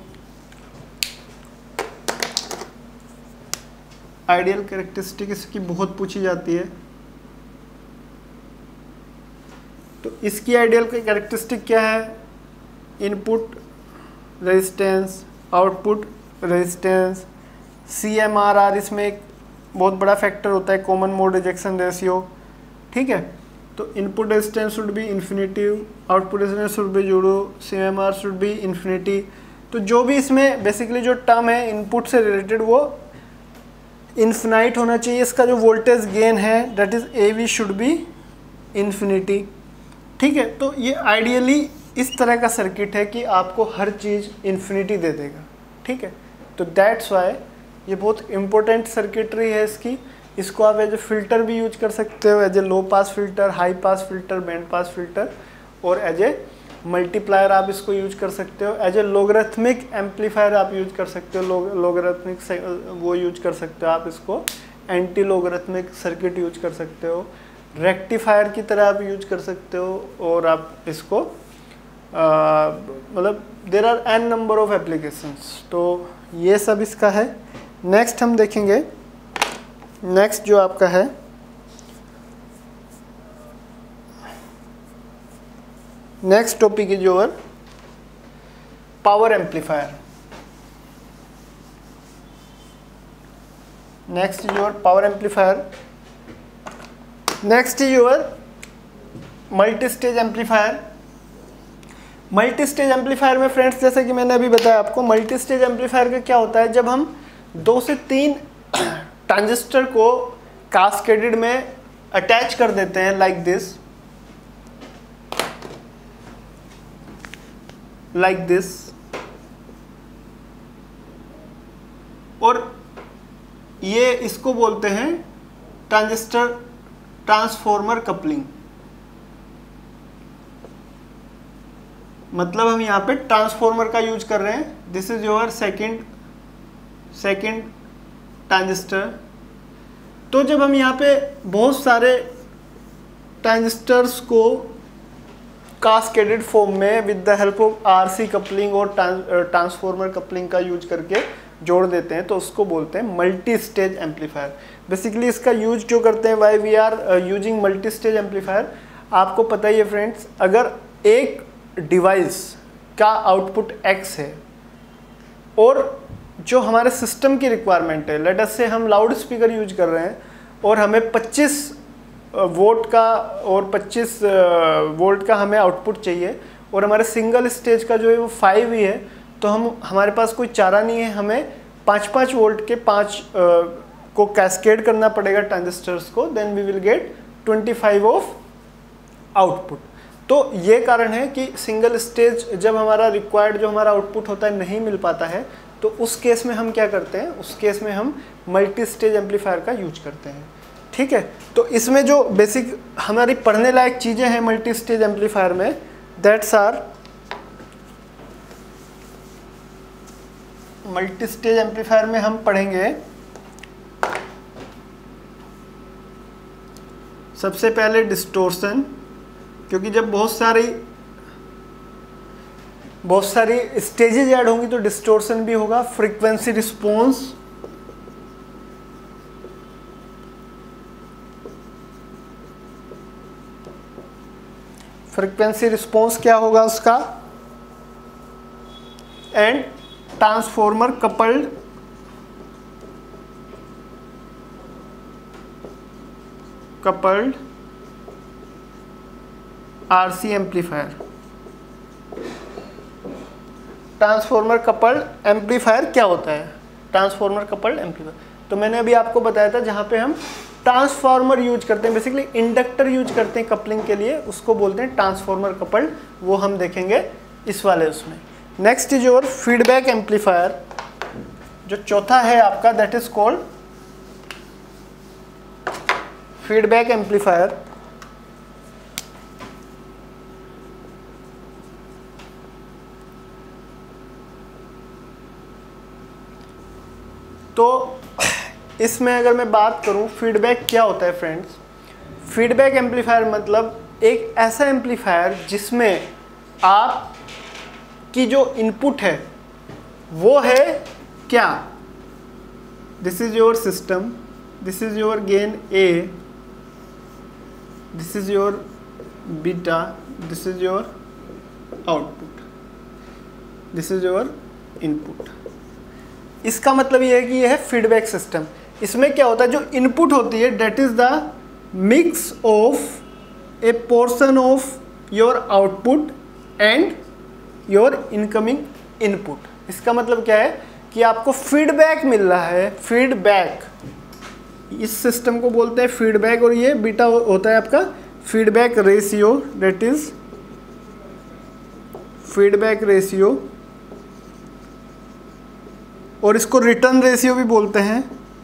आइडियल कैरेक्टरिस्टिक इसकी बहुत पूछी जाती है। तो इसकी आइडियल कैरेक्टरिस्टिक क्या है, input resistance, output resistance, C M R R इसमें एक बहुत बड़ा फैक्टर होता है, कॉमन मोड रिजेक्शन रेशियो। ठीक है, तो input resistance should be infinitive, output resistance should be zero, C M R should be infinity. तो जो भी इसमें बेसिकली जो टर्म है इनपुट से रिलेटेड वो इन्फिनाइट होना चाहिए। इसका जो वोल्टेज गेन है that is A V should be infinity. ठीक है, तो ये आइडियली इस तरह का सर्किट है कि आपको हर चीज़ इन्फिनिटी दे देगा। ठीक है, तो दैट्स वाई ये बहुत इंपॉर्टेंट सर्किटरी है इसकी। इसको आप एज ए फिल्टर भी यूज कर सकते हो, as a low pass filter, high pass filter, band pass filter, और एज ए मल्टीप्लायर आप इसको यूज कर सकते हो। एज ए लोगरिथमिक एम्पलीफायर आप यूज कर सकते हो, लोगरिथमिक वो यूज कर सकते हो आप इसको। एंटी लोगरिथमिक सर्किट यूज कर सकते हो, रेक्टिफायर की तरह आप यूज कर सकते हो, और आप इसको मतलब there are N number of applications. तो ये सब इसका है। नेक्स्ट हम देखेंगे, नेक्स्ट जो आपका है next topic is your power amplifier. Next is your power amplifier. Next is your multi stage amplifier. Multi stage amplifier में फ्रेंड्स, जैसे कि मैंने अभी बताया आपको, मल्टी स्टेज एम्पलीफायर का क्या होता है, जब हम दो से तीन ट्रांजिस्टर को कास्केडेड में अटैच कर देते हैं लाइक दिस लाइक दिस और ये इसको बोलते हैं ट्रांजिस्टर ट्रांसफॉर्मर कपलिंग। मतलब हम यहाँ पे ट्रांसफॉर्मर का यूज कर रहे हैं। This is your second second transistor. तो जब हम यहाँ पे बहुत सारे ट्रांजिस्टर्स को कास्केडेड फॉर्म में with the help of RC coupling और ट्रांसफॉर्मर कपलिंग का यूज करके जोड़ देते हैं, तो उसको बोलते हैं मल्टी स्टेज एम्पलीफायर। बेसिकली इसका यूज क्यों करते हैं, why we are using multi stage amplifier, आपको पता ही है फ्रेंड्स। अगर एक डिवाइस का आउटपुट एक्स है और जो हमारे सिस्टम की रिक्वायरमेंट है, लेट अस से हम लाउड स्पीकर यूज कर रहे हैं और हमें पच्चीस वोल्ट का और पच्चीस वोल्ट का हमें आउटपुट चाहिए और हमारे सिंगल स्टेज का जो है वो फाइव ही है, तो हम हमारे पास कोई चारा नहीं है, हमें पाँच पाँच वोल्ट के पाँच को कैस्केड करना पड़ेगा ट्रांजिस्टर्स को, then we will get twenty five of output. तो ये कारण है कि सिंगल स्टेज जब हमारा रिक्वायर्ड जो हमारा आउटपुट होता है नहीं मिल पाता है, तो उस केस में हम क्या करते हैं, उस केस में हम मल्टी स्टेज एम्पलीफायर का यूज करते हैं। ठीक है, तो इसमें जो बेसिक हमारी पढ़ने लायक चीज़ें हैं मल्टी स्टेज एम्पलीफायर में, that's are multi stage amplifier में हम पढ़ेंगे सबसे पहले डिस्टोर्शन, क्योंकि जब बहुत सारी बहुत सारी स्टेजेज ऐड होंगी तो डिस्टोर्शन भी होगा। फ्रीक्वेंसी रिस्पॉन्स, फ्रीक्वेंसी रिस्पॉन्स क्या होगा उसका, and transformer coupled coupled RC amplifier. Transformer coupled amplifier क्या होता है, ट्रांसफॉर्मर कपल्ड एम्पलीफायर, तो मैंने अभी आपको बताया था जहाँ पे हम ट्रांसफॉर्मर यूज करते हैं, बेसिकली इंडक्टर यूज करते हैं कपलिंग के लिए, उसको बोलते हैं ट्रांसफॉर्मर कपल्ड, वो हम देखेंगे इस वाले उसमें। Next is your feedback amplifier, जो चौथा है आपका, that is called feedback amplifier. तो इसमें अगर मैं बात करूं फीडबैक क्या होता है फ्रेंड्स, फीडबैक एम्पलीफायर मतलब एक ऐसा एम्पलीफायर जिसमें आप की जो इनपुट है वो है क्या, this is your system, this is your gain A, this is your beta, this is your output, this is your input. इसका मतलब ये है कि ये है फीडबैक सिस्टम। इसमें क्या होता है, जो इनपुट होती है that is the mix of a portion of your output and your incoming input. इसका मतलब क्या है कि आपको फीडबैक मिल रहा है, फीडबैक, इस सिस्टम को बोलते हैं फीडबैक, और ये बीटा होता है आपका feedback ratio, that is feedback ratio, और इसको रिटर्न रेशियो भी बोलते हैं।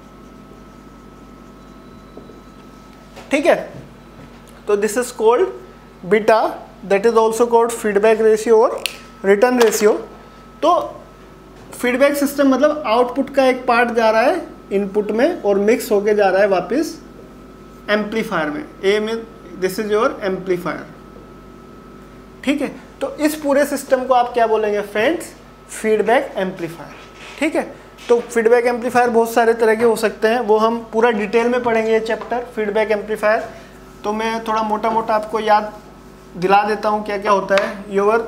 ठीक है, तो this is called beta, that is also called feedback ratio और रिटर्न रेशियो। तो फीडबैक सिस्टम मतलब आउटपुट का एक पार्ट जा रहा है इनपुट में और मिक्स होके जा रहा है वापस एम्पलीफायर में, ए में, दिस इज योर एम्पलीफायर। ठीक है, तो इस पूरे सिस्टम को आप क्या बोलेंगे फ्रेंड्स, फीडबैक एम्पलीफायर। ठीक है, तो फीडबैक एम्पलीफायर बहुत सारे तरह के हो सकते हैं, वो हम पूरा डिटेल में पढ़ेंगे ये चैप्टर फीडबैक एम्पलीफायर। तो मैं थोड़ा मोटा मोटा आपको याद दिला देता हूँ क्या क्या होता है। Your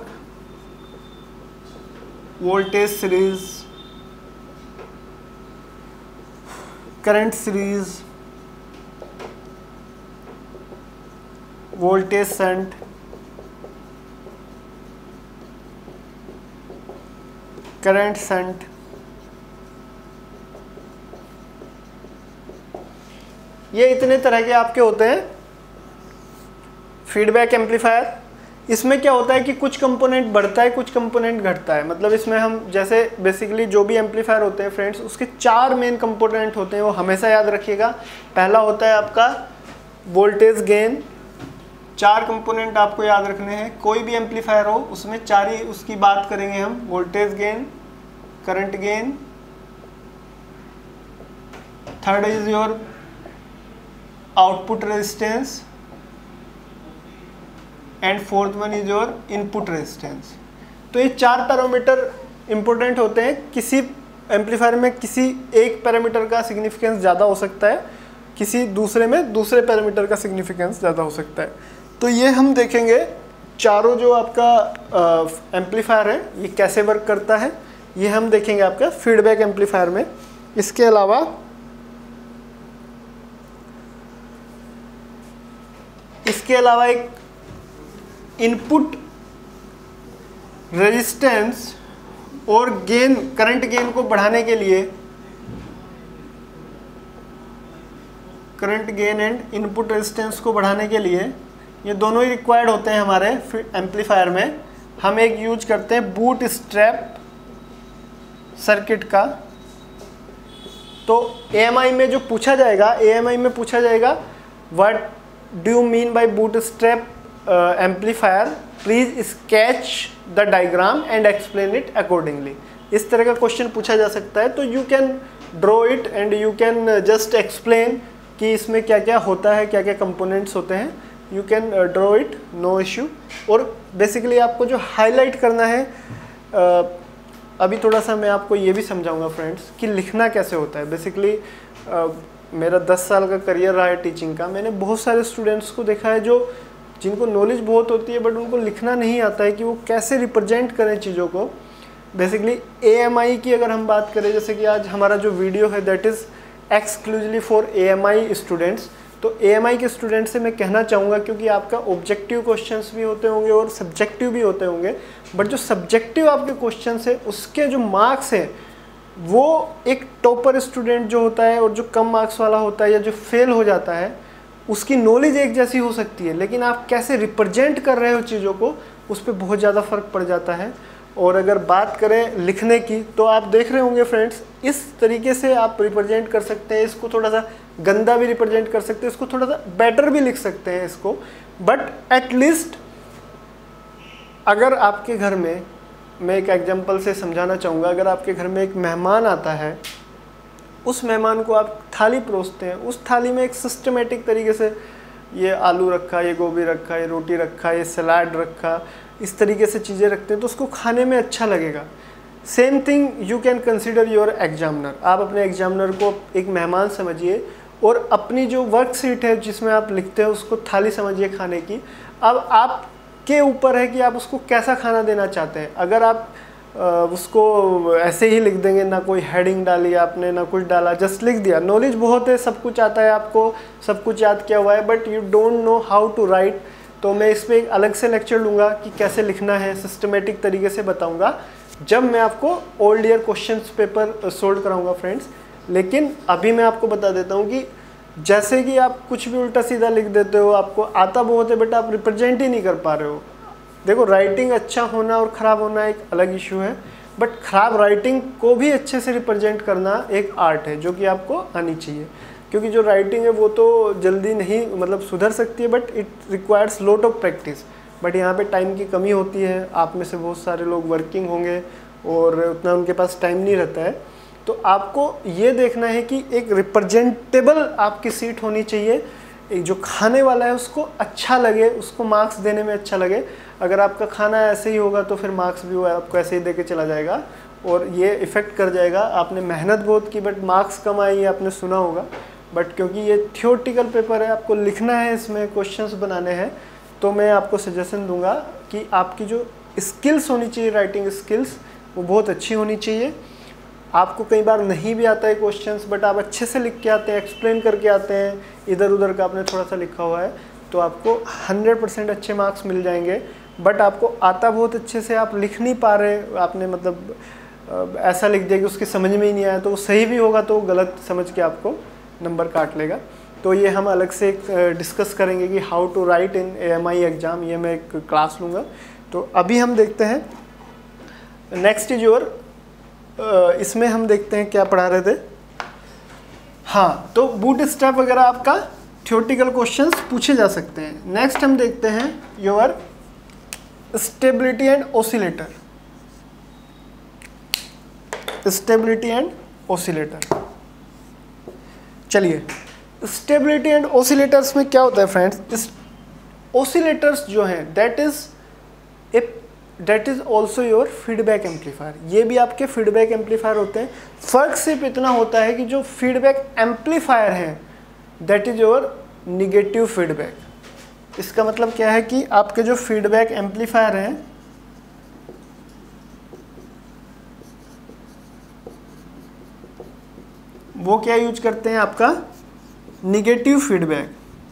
voltage series, current series, voltage shunt, current shunt, ये इतने तरह के आपके होते हैं फीडबैक एम्पलीफायर। इसमें क्या होता है कि कुछ कंपोनेंट बढ़ता है, कुछ कंपोनेंट घटता है। मतलब इसमें हम जैसे बेसिकली जो भी एम्पलीफायर होते हैं फ्रेंड्स, उसके चार मेन कंपोनेंट होते हैं, वो हमेशा याद रखिएगा। पहला होता है आपका वोल्टेज गेन। चार कंपोनेंट आपको याद रखने हैं, कोई भी एम्पलीफायर हो उसमें चार ही उसकी बात करेंगे हम। Voltage gain, current gain, third is your output resistance, and fourth one is your input resistance. तो ये चार पैरामीटर इंपॉर्टेंट होते हैं। किसी एम्पलीफायर में किसी एक पैरामीटर का सिग्निफिकेंस ज़्यादा हो सकता है, किसी दूसरे में दूसरे पैरामीटर का सिग्निफिकेंस ज़्यादा हो सकता है। तो ये हम देखेंगे चारों जो आपका एम्पलीफायर है ये कैसे वर्क करता है, ये हम देखेंगे आपका फीडबैक एम्पलीफायर में। इसके अलावा इसके अलावा एक इनपुट रेजिस्टेंस और गेन, करंट गेन को बढ़ाने के लिए, current gain and input resistance को बढ़ाने के लिए, ये दोनों ही रिक्वायर्ड होते हैं हमारे एम्पलीफायर में। हम एक यूज करते हैं बूट स्ट्रैप सर्किट का। तो ए एम आई में जो पूछा जाएगा, ए एम आई में पूछा जाएगा what do you mean by bootstrap amplifier, please sketch the diagram and explain it accordingly. इस तरह का क्वेश्चन पूछा जा सकता है। तो you can draw it and you can just explain कि इसमें क्या क्या होता है, क्या क्या कंपोनेंट्स होते हैं। You can draw it, no issue. और बेसिकली आपको जो हाईलाइट करना है, uh, अभी थोड़ा सा मैं आपको ये भी समझाऊंगा फ्रेंड्स कि लिखना कैसे होता है। बेसिकली uh, मेरा दस साल का करियर रहा है टीचिंग का। मैंने बहुत सारे स्टूडेंट्स को देखा है जो जिनको नॉलेज बहुत होती है बट उनको लिखना नहीं आता है कि वो कैसे रिप्रेजेंट करें चीज़ों को। बेसिकली ए एम आई की अगर हम बात करें, जैसे कि आज हमारा जो वीडियो है that is exclusively for A M I students. तो ए एम आई के स्टूडेंट से मैं कहना चाहूँगा, क्योंकि आपका ऑब्जेक्टिव क्वेश्चंस भी होते होंगे और सब्जेक्टिव भी होते होंगे, बट जो सब्जेक्टिव आपके क्वेश्चंस है उसके जो मार्क्स हैं वो एक टॉपर स्टूडेंट जो होता है और जो कम मार्क्स वाला होता है या जो फेल हो जाता है उसकी नॉलेज एक जैसी हो सकती है, लेकिन आप कैसे रिप्रेजेंट कर रहे हो चीज़ों को उस पर बहुत ज़्यादा फ़र्क पड़ जाता है। और अगर बात करें लिखने की, तो आप देख रहे होंगे फ्रेंड्स, इस तरीके से आप रिप्रेजेंट कर सकते हैं। इसको थोड़ा सा गंदा भी रिप्रेजेंट कर सकते हैं, इसको थोड़ा सा बेटर भी लिख सकते हैं इसको। बट एटलीस्ट अगर आपके घर में, मैं एक एग्जांपल से समझाना चाहूँगा, अगर आपके घर में एक मेहमान आता है, उस मेहमान को आप थाली परोसते हैं, उस थाली में एक सिस्टमेटिक तरीके से ये आलू रखा, ये गोभी रखा, ये रोटी रखा, ये सलाद रखा, इस तरीके से चीज़ें रखते हैं तो उसको खाने में अच्छा लगेगा। Same thing you can consider your examiner. आप अपने एग्जामिनर को एक मेहमान समझिए और अपनी जो वर्कशीट है जिसमें आप लिखते हैं उसको थाली समझिए खाने की। अब आपके ऊपर है कि आप उसको कैसा खाना देना चाहते हैं। अगर आप उसको ऐसे ही लिख देंगे, ना कोई हेडिंग डाली आपने, ना कुछ डाला, जस्ट लिख दिया, नॉलेज बहुत है, सब कुछ आता है आपको, सब कुछ याद किया हुआ है, but you don't know how to write. तो मैं इस पर एक अलग से लेक्चर लूँगा कि कैसे लिखना है, सिस्टमेटिक तरीके से बताऊँगा जब मैं आपको old year question paper solve कराऊँगा फ्रेंड्स। लेकिन अभी मैं आपको बता देता हूँ कि जैसे कि आप कुछ भी उल्टा सीधा लिख देते हो, आपको आता बहुत है बट आप रिप्रेजेंट ही नहीं कर पा रहे हो। देखो, राइटिंग अच्छा होना और ख़राब होना एक अलग इशू है, बट ख़राब राइटिंग को भी अच्छे से रिप्रेजेंट करना एक आर्ट है जो कि आपको आनी चाहिए। क्योंकि जो राइटिंग है वो तो जल्दी नहीं मतलब सुधर सकती है, but it requires lot of practice. But यहाँ पे टाइम की कमी होती है, आप में से बहुत सारे लोग वर्किंग होंगे और उतना उनके पास टाइम नहीं रहता है। तो आपको ये देखना है कि एक रिप्रेजेंटेबल आपकी सीट होनी चाहिए, एक जो खाने वाला है उसको अच्छा लगे, उसको मार्क्स देने में अच्छा लगे। अगर आपका खाना ऐसे ही होगा तो फिर मार्क्स भी वो आपको ऐसे ही दे के चला जाएगा और ये इफ़ेक्ट कर जाएगा। आपने मेहनत बहुत की बट मार्क्स कम आए, ये आपने सुना होगा। बट क्योंकि ये थियोरटिकल पेपर है, आपको लिखना है, इसमें क्वेश्चंस बनाने हैं, तो मैं आपको सजेशन दूंगा कि आपकी जो स्किल्स होनी चाहिए, राइटिंग स्किल्स, वो बहुत अच्छी होनी चाहिए। आपको कई बार नहीं भी आता है क्वेश्चंस, बट आप अच्छे से लिख के आते हैं, एक्सप्लेन करके आते हैं, इधर उधर का आपने थोड़ा सा लिखा हुआ है, तो आपको हंड्रेड परसेंट अच्छे मार्क्स मिल जाएंगे। बट आपको आता बहुत अच्छे से, आप लिख नहीं पा रहे, आपने मतलब ऐसा लिख दिया कि उसकी समझ में ही नहीं आया, तो वो सही भी होगा तो गलत समझ के आपको नंबर काट लेगा। तो ये हम अलग से डिस्कस करेंगे कि how to write in A M I exam, ये मैं एक क्लास लूँगा। तो अभी हम देखते हैं नेक्स्ट इज योर, इसमें हम देखते हैं क्या पढ़ा रहे थे। हाँ, तो बूट स्ट्रैप वगैरह आपका थ्योरेटिकल क्वेश्चंस पूछे जा सकते हैं। नेक्स्ट हम देखते हैं your stability and oscillator. Stability and oscillator, चलिए स्टेबिलिटी एंड ऑसिलेटर्स में क्या होता है फ्रेंड्स, ऑसिलेटर्स जो हैं that is a that is also your feedback amplifier, ये भी आपके फीडबैक एम्पलीफायर होते हैं। फर्क सिर्फ इतना होता है कि जो फीडबैक एम्पलीफायर है that is your negative feedback. इसका मतलब क्या है कि आपके जो फीडबैक एम्पलीफायर हैं वो क्या यूज करते हैं, आपका निगेटिव फीडबैक।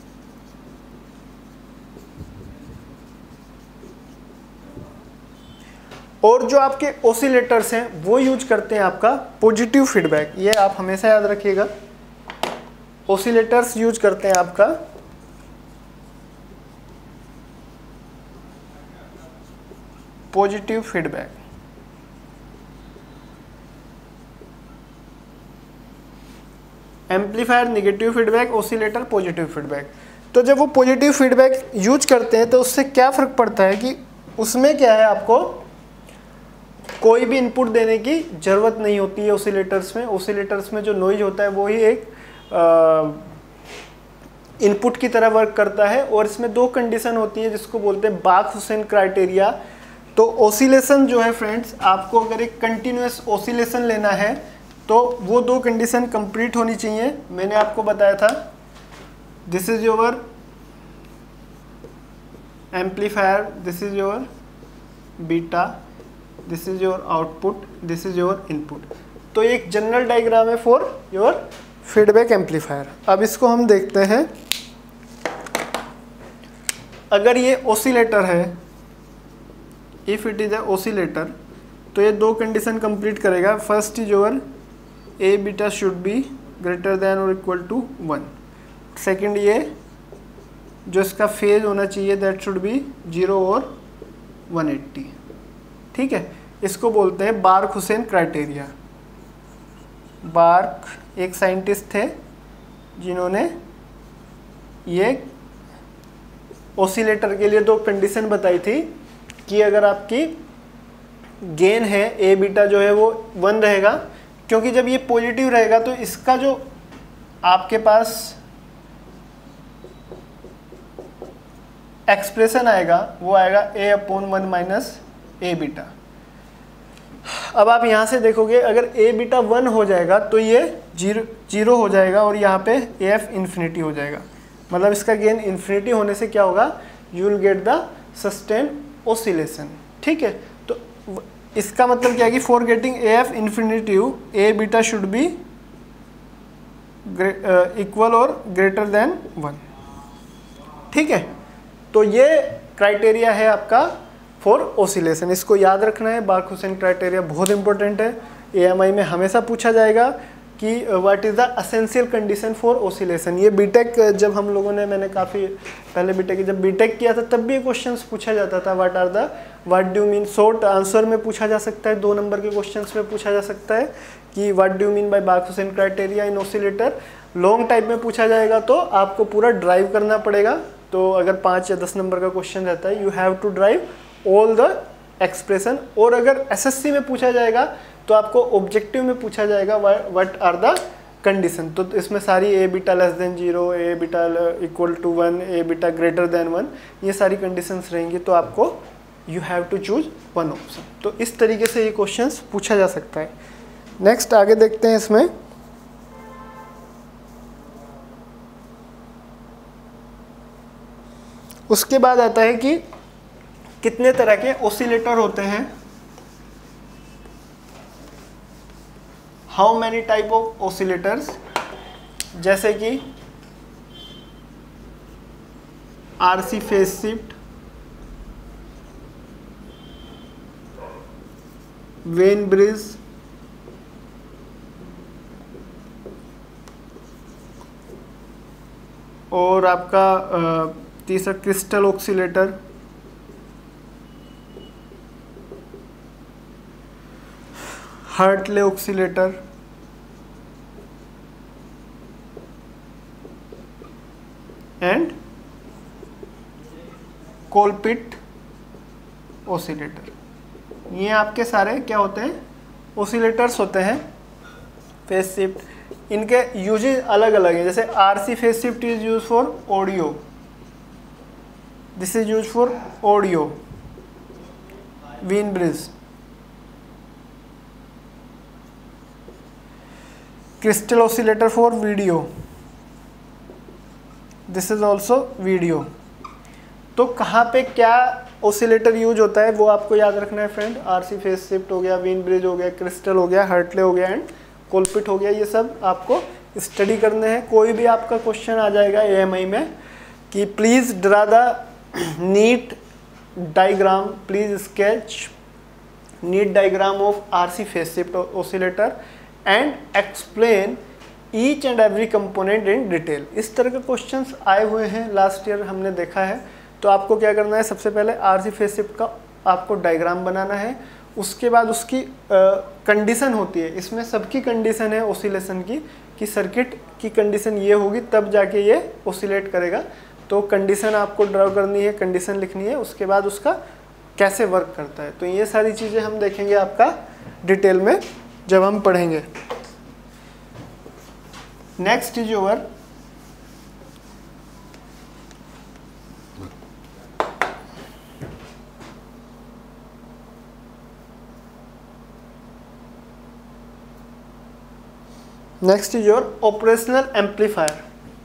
और जो आपके ऑसिलेटर्स हैं वो यूज करते हैं आपका पॉजिटिव फीडबैक। ये आप हमेशा याद रखिएगा, ऑसिलेटर्स यूज करते हैं आपका positive feedback. Amplifier negative feedback, oscillator positive feedback. तो जब वो पॉजिटिव फीडबैक यूज करते हैं तो उससे क्या फ़र्क पड़ता है कि उसमें क्या है, आपको कोई भी इनपुट देने की ज़रूरत नहीं होती है ऑसिलेटर्स में। ऑसिलेटर्स में जो नॉइज होता है वो ही एक इनपुट की तरह वर्क करता है। और इसमें दो कंडीशन होती है जिसको बोलते हैं बार्क-हुसेन क्राइटेरिया। तो ऑसिलेशन जो है फ्रेंड्स, आपको अगर एक कंटिन्यूस ऑसिलेशन लेना है तो वो दो कंडीशन कंप्लीट होनी चाहिए। मैंने आपको बताया था, this is your amplifier, this is your beta, this is your output, this is your input. तो एक जनरल डायग्राम है फॉर योर फीडबैक एम्पलीफायर। अब इसको हम देखते हैं, अगर ये ऑसिलेटर है, if it is a oscillator, तो ये दो कंडीशन कंप्लीट करेगा। First is your A beta should be greater than और इक्वल टू वन। सेकेंड, ये जो इसका फेज होना चाहिए दैट शुड बी जीरो और वन एट्टी। ठीक है, इसको बोलते हैं बार्क-हुसेन क्राइटेरिया। बार्क एक साइंटिस्ट थे जिन्होंने ये ऑसिलेटर के लिए दो कंडीशन बताई थी कि अगर आपकी गेन है ए बीटा जो है वो वन रहेगा, क्योंकि जब ये पॉजिटिव रहेगा तो इसका जो आपके पास एक्सप्रेशन आएगा वो आएगा A upon one minus A beta. अब आप यहाँ से देखोगे, अगर ए बीटा वन हो जाएगा तो ये जीरो जीरो हो जाएगा और यहाँ पे ए एफ इन्फिनिटी हो जाएगा। मतलब इसका गेन इन्फिनिटी होने से क्या होगा, you will get the sustain oscillation. ठीक है, तो इसका मतलब क्या है कि for getting A F infinitive A beta should be equal और ग्रेटर देन वन। ठीक है, तो ये क्राइटेरिया है आपका फॉर ऑसिलेशन। इसको याद रखना है, बार्क-हुसेन क्राइटेरिया बहुत इंपॉर्टेंट है। ए एम आई में हमेशा पूछा जाएगा कि what is the essential condition for oscillation. ये बीटेक जब हम लोगों ने, मैंने काफ़ी पहले बीटेक जब बीटेक किया था तब भी क्वेश्चंस पूछा जाता था, what are the what do mean. Short answer में पूछा जा सकता है, दो नंबर के क्वेश्चंस में पूछा जा सकता है कि what do mean by Barkhausen criteria in oscillator. Long type में पूछा जाएगा तो आपको पूरा ड्राइव करना पड़ेगा। तो अगर पाँच या दस नंबर का क्वेश्चन रहता है, you have to drive all the expression. और अगर एसएससी में पूछा जाएगा तो आपको ऑब्जेक्टिव में पूछा जाएगा व्हाट आर द कंडीशन। तो इसमें सारी A beta less than zero, A beta equal to one, A beta greater than one, ये सारी कंडीशंस रहेंगी। तो आपको you have to choose one option. तो इस तरीके से ये क्वेश्चंस पूछा जा सकता है। नेक्स्ट आगे देखते हैं, इसमें उसके बाद आता है कि कितने तरह के ऑसिलेटर होते हैं, how many type of oscillators, जैसे कि RC phase shift, Wien bridge, और आपका तीसरा crystal oscillator, Hartley oscillator, and कोलपिट oscillator. ये आपके सारे क्या होते हैं, ऑसिलेटर्स होते हैं फेज शिफ्ट। इनके यूजेस अलग अलग है, जैसे RC phase shift is use for audio, this is use for audio, Wien bridge, crystal oscillator for video, this is also video. तो कहाँ पे क्या ऑसिलेटर यूज होता है वो आपको याद रखना है फ्रेंड। आरसी फेज शिफ्ट हो गया, वेन ब्रिज हो गया, क्रिस्टल हो गया, हार्टले हो गया एंड कोलपिट हो गया, ये सब आपको स्टडी करने हैं। कोई भी आपका क्वेश्चन आ जाएगा एएमआई में कि please draw the neat diagram, please sketch neat diagram of RC phase shift oscillator and explain each and every component in detail. इस तरह के क्वेश्चंस आए हुए हैं, लास्ट ईयर हमने देखा है। तो आपको क्या करना है, सबसे पहले आरसी फेज शिफ्ट का आपको डायग्राम बनाना है, उसके बाद उसकी कंडीशन होती है, इसमें सबकी कंडीशन है ऑसिलेशन की, कि सर्किट की कंडीशन ये होगी तब जाके ये ऑसिलेट करेगा। तो कंडीशन आपको ड्रा करनी है, कंडीशन लिखनी है, उसके बाद उसका कैसे वर्क करता है। तो ये सारी चीज़ें हम देखेंगे आपका डिटेल में जब हम पढ़ेंगे। Next is your next is your operational amplifier.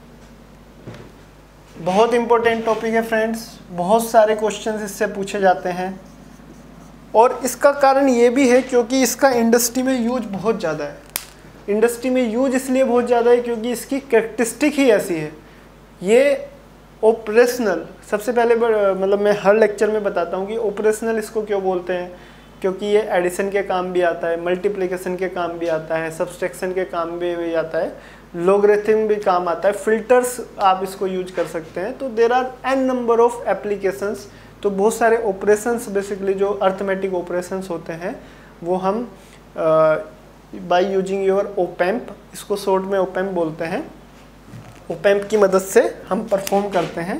बहुत इंपॉर्टेंट टॉपिक है फ्रेंड्स, बहुत सारे क्वेश्चंस इससे पूछे जाते हैं और इसका कारण ये भी है क्योंकि इसका इंडस्ट्री में यूज बहुत ज़्यादा है। इंडस्ट्री में यूज इसलिए बहुत ज़्यादा है क्योंकि इसकी कैरेक्टरिस्टिक ही ऐसी है। ये ऑपरेशनल, सबसे पहले मतलब मैं हर लेक्चर में बताता हूँ कि ऑपरेशनल इसको क्यों बोलते हैं, क्योंकि ये एडिशन के काम भी आता है, मल्टीप्लिकेशन के काम भी आता है, सब्सट्रैक्शन के काम भी, भी आता है, लॉगरिथम भी काम आता है, फिल्टर्स आप इसको यूज कर सकते हैं। तो there are N number of applications. तो बहुत सारे ऑपरेशंस बेसिकली जो अर्थमेटिक ऑपरेशंस होते हैं वो हम बाय यूजिंग योर ओपैम्प, इसको शॉर्ट में ओपैम्प बोलते हैं, ओपैम्प की मदद से हम परफॉर्म करते हैं।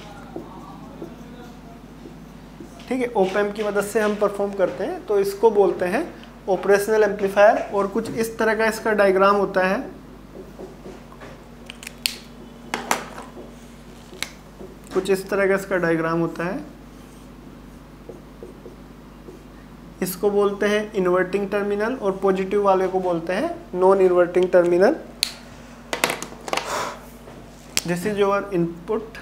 ठीक है, ओपैम्प की मदद से हम परफॉर्म करते हैं, तो इसको बोलते हैं ऑपरेशनल एम्पलीफायर। और कुछ इस तरह का इसका डायग्राम होता है, कुछ इस तरह का इसका डायग्राम होता है। इसको बोलते हैं इन्वर्टिंग टर्मिनल और पॉजिटिव वाले को बोलते हैं non inverting terminal. This is your input,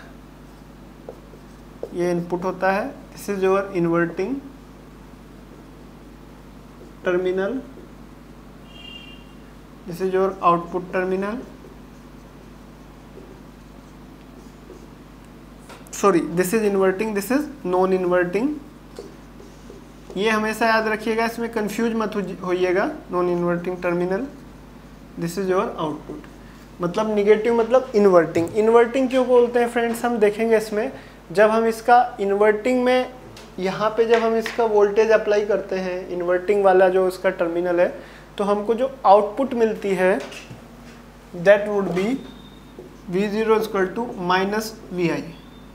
ये इनपुट होता है। This is your inverting terminal, this is your output terminal, sorry this is inverting, this is non inverting. ये हमेशा याद रखिएगा, इसमें कंफ्यूज मत होइएगा। Non inverting terminal, this is your output. मतलब निगेटिव मतलब इन्वर्टिंग। इन्वर्टिंग क्यों बोलते हैं फ्रेंड्स, हम देखेंगे इसमें। जब हम इसका इन्वर्टिंग में यहाँ पे जब हम इसका वोल्टेज अप्लाई करते हैं, इन्वर्टिंग वाला जो इसका टर्मिनल है, तो हमको जो आउटपुट मिलती है that would be V zero equal to minus V I.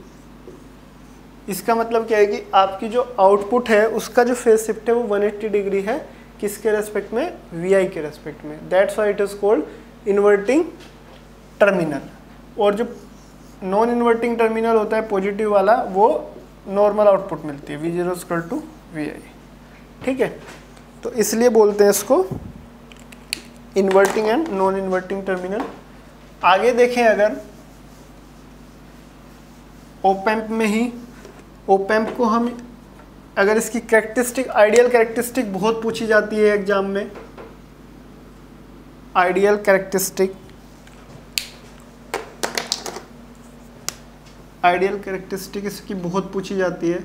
इसका मतलब क्या है कि आपकी जो आउटपुट है उसका जो फेज शिफ्ट है वो वन एट्टी डिग्री है, किसके रेस्पेक्ट में, वी आई के रेस्पेक्ट में। That's why it is called inverting terminal. और जो नॉन इन्वर्टिंग टर्मिनल होता है पॉजिटिव वाला, वो नॉर्मल आउटपुट मिलती है V zero equal to V I. ठीक है, तो इसलिए बोलते हैं इसको inverting and non inverting terminal. आगे देखें, अगर ओपेम्प में ही, ओपेम्प को हम अगर इसकी कैरेक्टरिस्टिक, आइडियल कैरेक्टरिस्टिक बहुत पूछी जाती है एग्जाम में, आइडियल कैरेक्टरिस्टिक, आइडियल कैरेक्टरिस्टिक इसकी बहुत पूछी जाती है।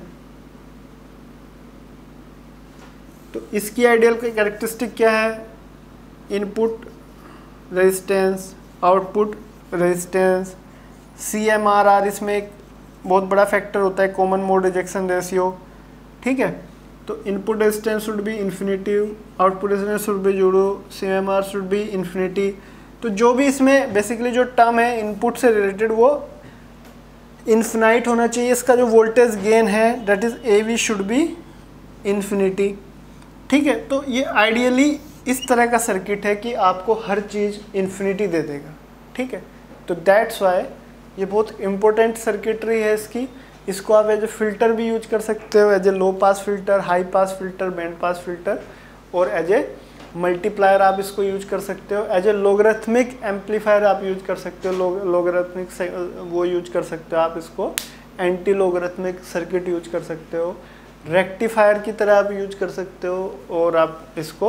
तो इसकी आइडियल कैरेक्टरिस्टिक क्या है? Input resistance, output resistance, C M R R इसमें एक बहुत बड़ा फैक्टर होता है, कॉमन मोड रिजेक्शन रेशियो, ठीक है। तो input resistance should be infinitive, output resistance should be zero, C M R should be infinity. तो जो भी इसमें बेसिकली जो टर्म है इनपुट से रिलेटेड वो इन्फिनाइट होना चाहिए। इसका जो वोल्टेज गेन है that is A V should be infinity, ठीक है। तो ये आइडियली इस तरह का सर्किट है कि आपको हर चीज़ इन्फिनिटी दे देगा, ठीक है। तो दैट्स वाई ये बहुत इंपॉर्टेंट सर्किटरी है इसकी। इसको आप एज ए फ़िल्टर भी यूज कर सकते हो, as a low pass filter, high pass filter, band pass filter, और एज ए मल्टीप्लायर आप इसको यूज कर सकते हो। एज ए लोगरिथमिक एम्पलीफायर आप यूज कर सकते हो, लोगरिथमिक वो यूज कर सकते हो आप इसको, एंटी लोगरिथमिक सर्किट यूज कर सकते हो, रेक्टिफायर की तरह आप यूज कर सकते हो, और आप इसको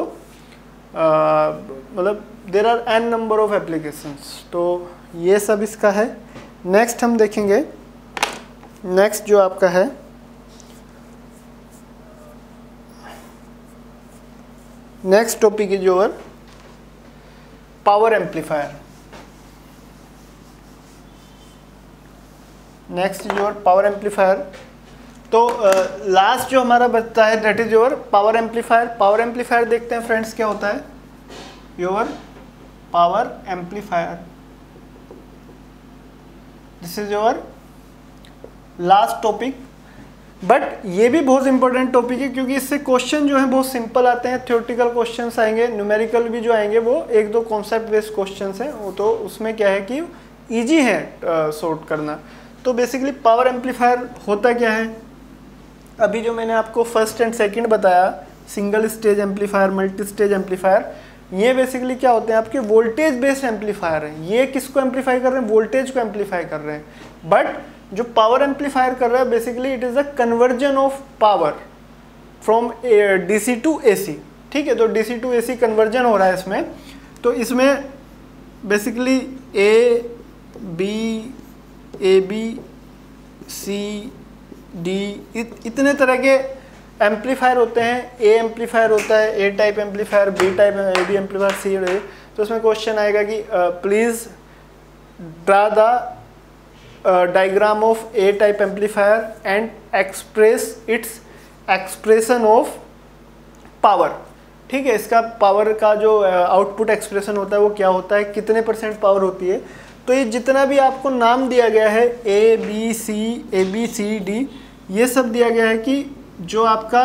मतलब there are N number of applications. तो ये सब इसका है। नेक्स्ट हम देखेंगे, नेक्स्ट जो आपका है next topic is your power amplifier. Next is your power amplifier. तो लास्ट uh, जो हमारा बचता है that is your power amplifier. Power amplifier देखते हैं फ्रेंड्स क्या होता है। Your power amplifier, this is your last topic. But ये भी बहुत इंपॉर्टेंट टॉपिक है क्योंकि इससे क्वेश्चन जो है बहुत सिंपल आते हैं। थ्योरेटिकल क्वेश्चंस आएंगे, न्यूमेरिकल भी जो आएंगे वो एक दो कॉन्सेप्ट बेस्ड क्वेश्चंस हैं, वो तो उसमें क्या है कि इजी है सॉर्ट करना। तो बेसिकली पावर एम्पलीफायर होता क्या है, अभी जो मैंने आपको फर्स्ट एंड सेकंड बताया, single stage amplifier, multi stage amplifier, ये बेसिकली क्या होते हैं आपके वोल्टेज बेस्ड एम्पलीफायर हैं। ये किसको एम्पलीफाई कर रहे हैं? वोल्टेज को एम्पलीफाई कर रहे हैं। बट जो पावर एम्पलीफायर कर रहा है basically it is a conversion of power from DC to AC, ठीक है। तो डीसी टू एसी कन्वर्जन हो रहा है इसमें। तो इसमें basically A B A B C D इत, इतने तरह के एम्पलीफायर होते हैं। ए एम्पलीफायर होता है, A type amplifier, B type, A B amplifier, C A. तो उसमें क्वेश्चन आएगा कि please draw the diagram of A type amplifier and express its expression of power, ठीक है। इसका पावर का जो आउटपुट एक्सप्रेशन होता है वो क्या होता है, कितने परसेंट पावर होती है। तो ये जितना भी आपको नाम दिया गया है A B C A B C D, ये सब दिया गया है कि जो आपका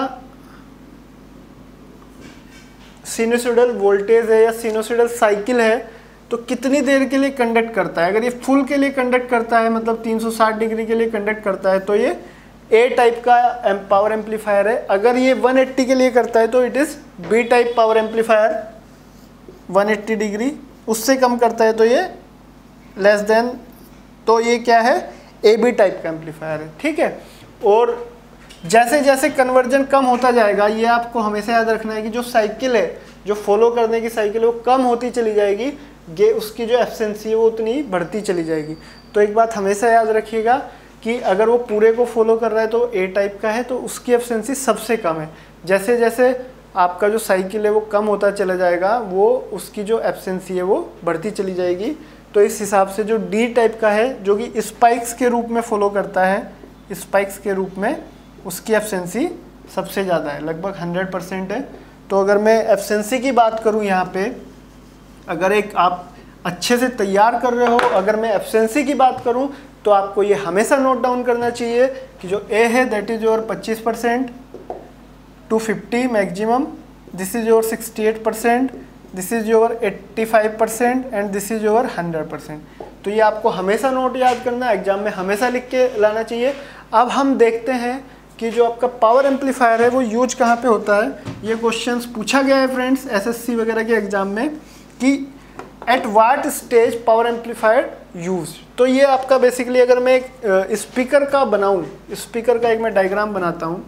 सिनुसोइडल वोल्टेज है या सिनुसोइडल साइकिल है तो कितनी देर के लिए कंडक्ट करता है। अगर ये फुल के लिए कंडक्ट करता है, मतलब तीन सौ साठ डिग्री के लिए कंडक्ट करता है, तो ये ए टाइप का पावर एम्पलीफायर है। अगर ये एक सौ अस्सी के लिए करता है तो it is B type power amplifier. एक सौ अस्सी डिग्री उससे कम करता है तो ये लेस देन, तो ये क्या है, ए बी टाइप का एम्पलीफायर है, ठीक है। और जैसे जैसे कन्वर्जन कम होता जाएगा, ये आपको हमेशा याद रखना है कि जो साइकिल है, जो फॉलो करने की साइकिल है वो कम होती चली जाएगी, ये उसकी जो एफिशिएंसी है वो उतनी बढ़ती चली जाएगी। तो एक बात हमेशा याद रखिएगा कि अगर वो पूरे को फॉलो कर रहा है तो ए टाइप का है तो उसकी एफिशिएंसी सबसे कम है। जैसे जैसे आपका जो साइकिल है वो कम होता चला जाएगा, वो उसकी जो एफिशिएंसी है वो बढ़ती चली जाएगी। तो इस हिसाब से जो डी टाइप का है, जो कि स्पाइक्स के रूप में फॉलो करता है, स्पाइक्स के रूप में, उसकी एफिशिएंसी सबसे ज़्यादा है, लगभग हंड्रेड परसेंट है। तो अगर मैं एफिशिएंसी की बात करूं यहाँ पे, अगर एक आप अच्छे से तैयार कर रहे हो, अगर मैं एफिशिएंसी की बात करूं तो आपको ये हमेशा नोट डाउन करना चाहिए कि जो ए है दैट इज योर पच्चीस percent to fifty maximum, this is your sixty eight percent, this is your eighty five percent and this is your hundred percent. तो ये आपको हमेशा नोट याद करना है, एग्जाम में हमेशा लिख के लाना चाहिए। अब हम देखते हैं कि जो आपका पावर एम्पलीफायर है वो यूज कहाँ पे होता है। ये क्वेश्चंस पूछा गया है फ्रेंड्स एसएससी वगैरह के एग्जाम में कि at what stage power amplifier use. तो ये आपका बेसिकली अगर मैं एक स्पीकर का बनाऊं, स्पीकर का एक मैं डायग्राम बनाता हूं,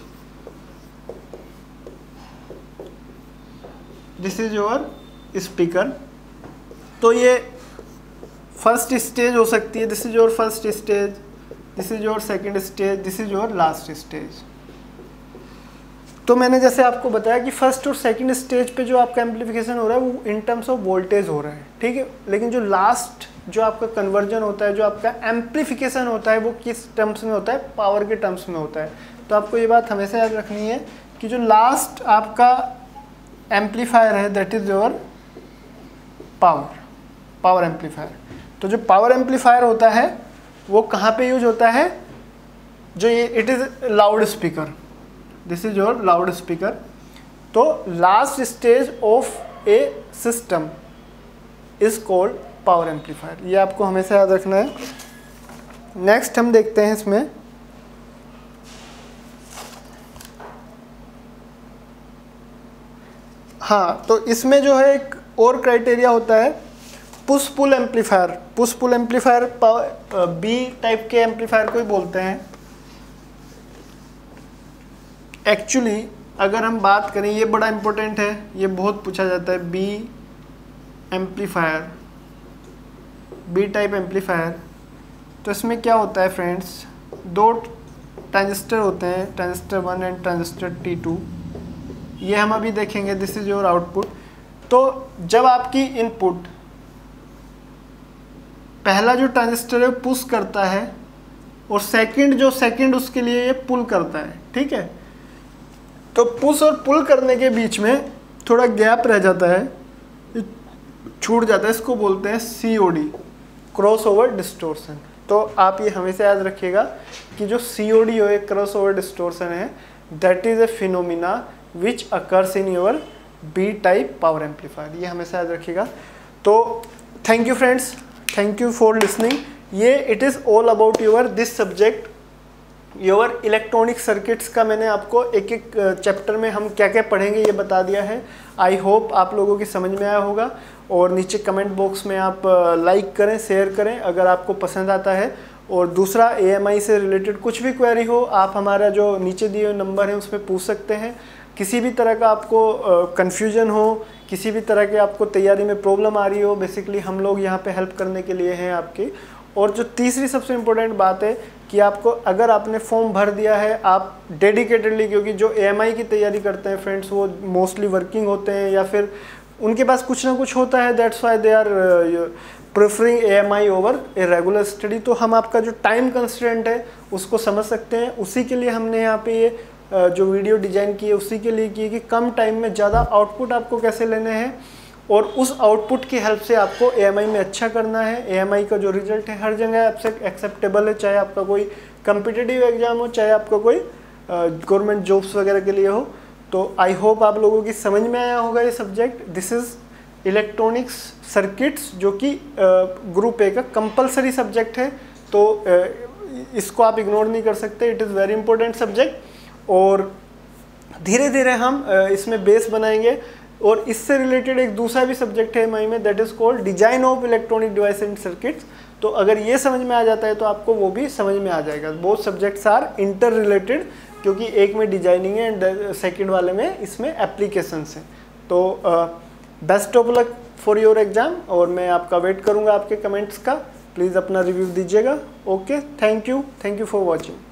दिस इज योर स्पीकर। तो ये फर्स्ट स्टेज हो सकती है, this is your first stage, this is your second stage, this is your last stage. तो मैंने जैसे आपको बताया कि फर्स्ट और सेकंड स्टेज पे जो आपका एम्प्लीफिकेशन हो रहा है वो इन टर्म्स ऑफ वोल्टेज हो रहा है, ठीक है। लेकिन जो लास्ट जो आपका कन्वर्जन होता है, जो आपका एम्प्लीफिकेशन होता है, वो किस टर्म्स में होता है, पावर के टर्म्स में होता है। तो आपको ये बात हमेशा याद रखनी है कि जो लास्ट आपका एम्पलीफायर है that is your power, power amplifier. तो जो पावर एम्पलीफायर होता है वो कहाँ पे यूज होता है, जो ये it is loud speaker, this is your loud speaker. तो last stage of a system is called power amplifier, ये आपको हमेशा याद रखना है। नेक्स्ट हम देखते हैं इसमें हाँ, तो इसमें जो है एक और क्राइटेरिया होता है push pull amplifier. Push pull amplifier B type के एम्पलीफायर को ही बोलते हैं। एक्चुअली अगर हम बात करें, ये बड़ा इंपॉर्टेंट है, ये बहुत पूछा जाता है, B amplifier, B type amplifier. तो इसमें क्या होता है फ्रेंड्स, दो ट्रांजिस्टर होते हैं, transistor one and transistor T two. ये हम अभी देखेंगे, दिस इज योर आउटपुट। तो जब आपकी इनपुट पहला जो ट्रांजिस्टर है पुश करता है और सेकंड जो सेकंड उसके लिए ये पुल करता है, ठीक है। तो पुश और पुल करने के बीच में थोड़ा गैप रह जाता है, छूट जाता है, इसको बोलते हैं C O D, crossover distortion. तो आप ये हमेशा याद रखिएगा कि जो सी ओ डी हो, क्रॉस ओवर डिस्टोर्सन है, that is a phenomena which occurs in your B type power amplifier, ये हमेशा याद रखिएगा। तो thank you friends, thank you for listening. ये it is all about your this subject, your electronic circuits का मैंने आपको एक एक चैप्टर में हम क्या क्या पढ़ेंगे ये बता दिया है। आई होप आप लोगों की समझ में आया होगा। और नीचे कमेंट बॉक्स में आप लाइक करें, शेयर करें अगर आपको पसंद आता है। और दूसरा, ए एम आई से रिलेटेड कुछ भी क्वेरी हो आप हमारा जो नीचे दिए हुए नंबर है उसमें पूछ सकते हैं। किसी भी तरह का आपको कन्फ्यूजन uh, हो, किसी भी तरह के आपको तैयारी में प्रॉब्लम आ रही हो, बेसिकली हम लोग यहाँ पे हेल्प करने के लिए हैं आपकी। और जो तीसरी सबसे इम्पोर्टेंट बात है कि आपको अगर आपने फॉर्म भर दिया है, आप डेडिकेटेडली, क्योंकि जो ए एम आई की तैयारी करते हैं फ्रेंड्स वो मोस्टली वर्किंग होते हैं या फिर उनके पास कुछ ना कुछ होता है, that's why they are preferring A M I over a regular study. तो हम आपका जो टाइम कंस्ट्रेंट है उसको समझ सकते हैं, उसी के लिए हमने यहाँ पे ये जो वीडियो डिज़ाइन की है उसी के लिए की है कि कम टाइम में ज़्यादा आउटपुट आपको कैसे लेने हैं और उस आउटपुट की हेल्प से आपको ए एम आई में अच्छा करना है। ए एम आई का जो रिजल्ट है हर जगह आपसे एक्सेप्टेबल है, चाहे आपका कोई कम्पिटिटिव एग्जाम हो, चाहे आपका कोई गवर्नमेंट जॉब्स वगैरह के लिए हो। तो आई होप आप लोगों की समझ में आया होगा ये subject. This is electronics circuits, जो कि ग्रुप ए का कंपलसरी सब्जेक्ट है, तो uh, इसको आप इग्नोर नहीं कर सकते, it is very important subject. और धीरे धीरे हम इसमें बेस बनाएंगे। और इससे रिलेटेड एक दूसरा भी सब्जेक्ट है एम आई में, that is called design of electronic device and circuits. तो अगर ये समझ में आ जाता है तो आपको वो भी समझ में आ जाएगा। Both subjects are interrelated, क्योंकि एक में डिजाइनिंग है एंड सेकेंड वाले में इसमें एप्लीकेशंस हैं। तो best of luck for your exam, और मैं आपका वेट करूँगा आपके कमेंट्स का। प्लीज़ अपना रिव्यू दीजिएगा। Okay, thank you, thank you for watching.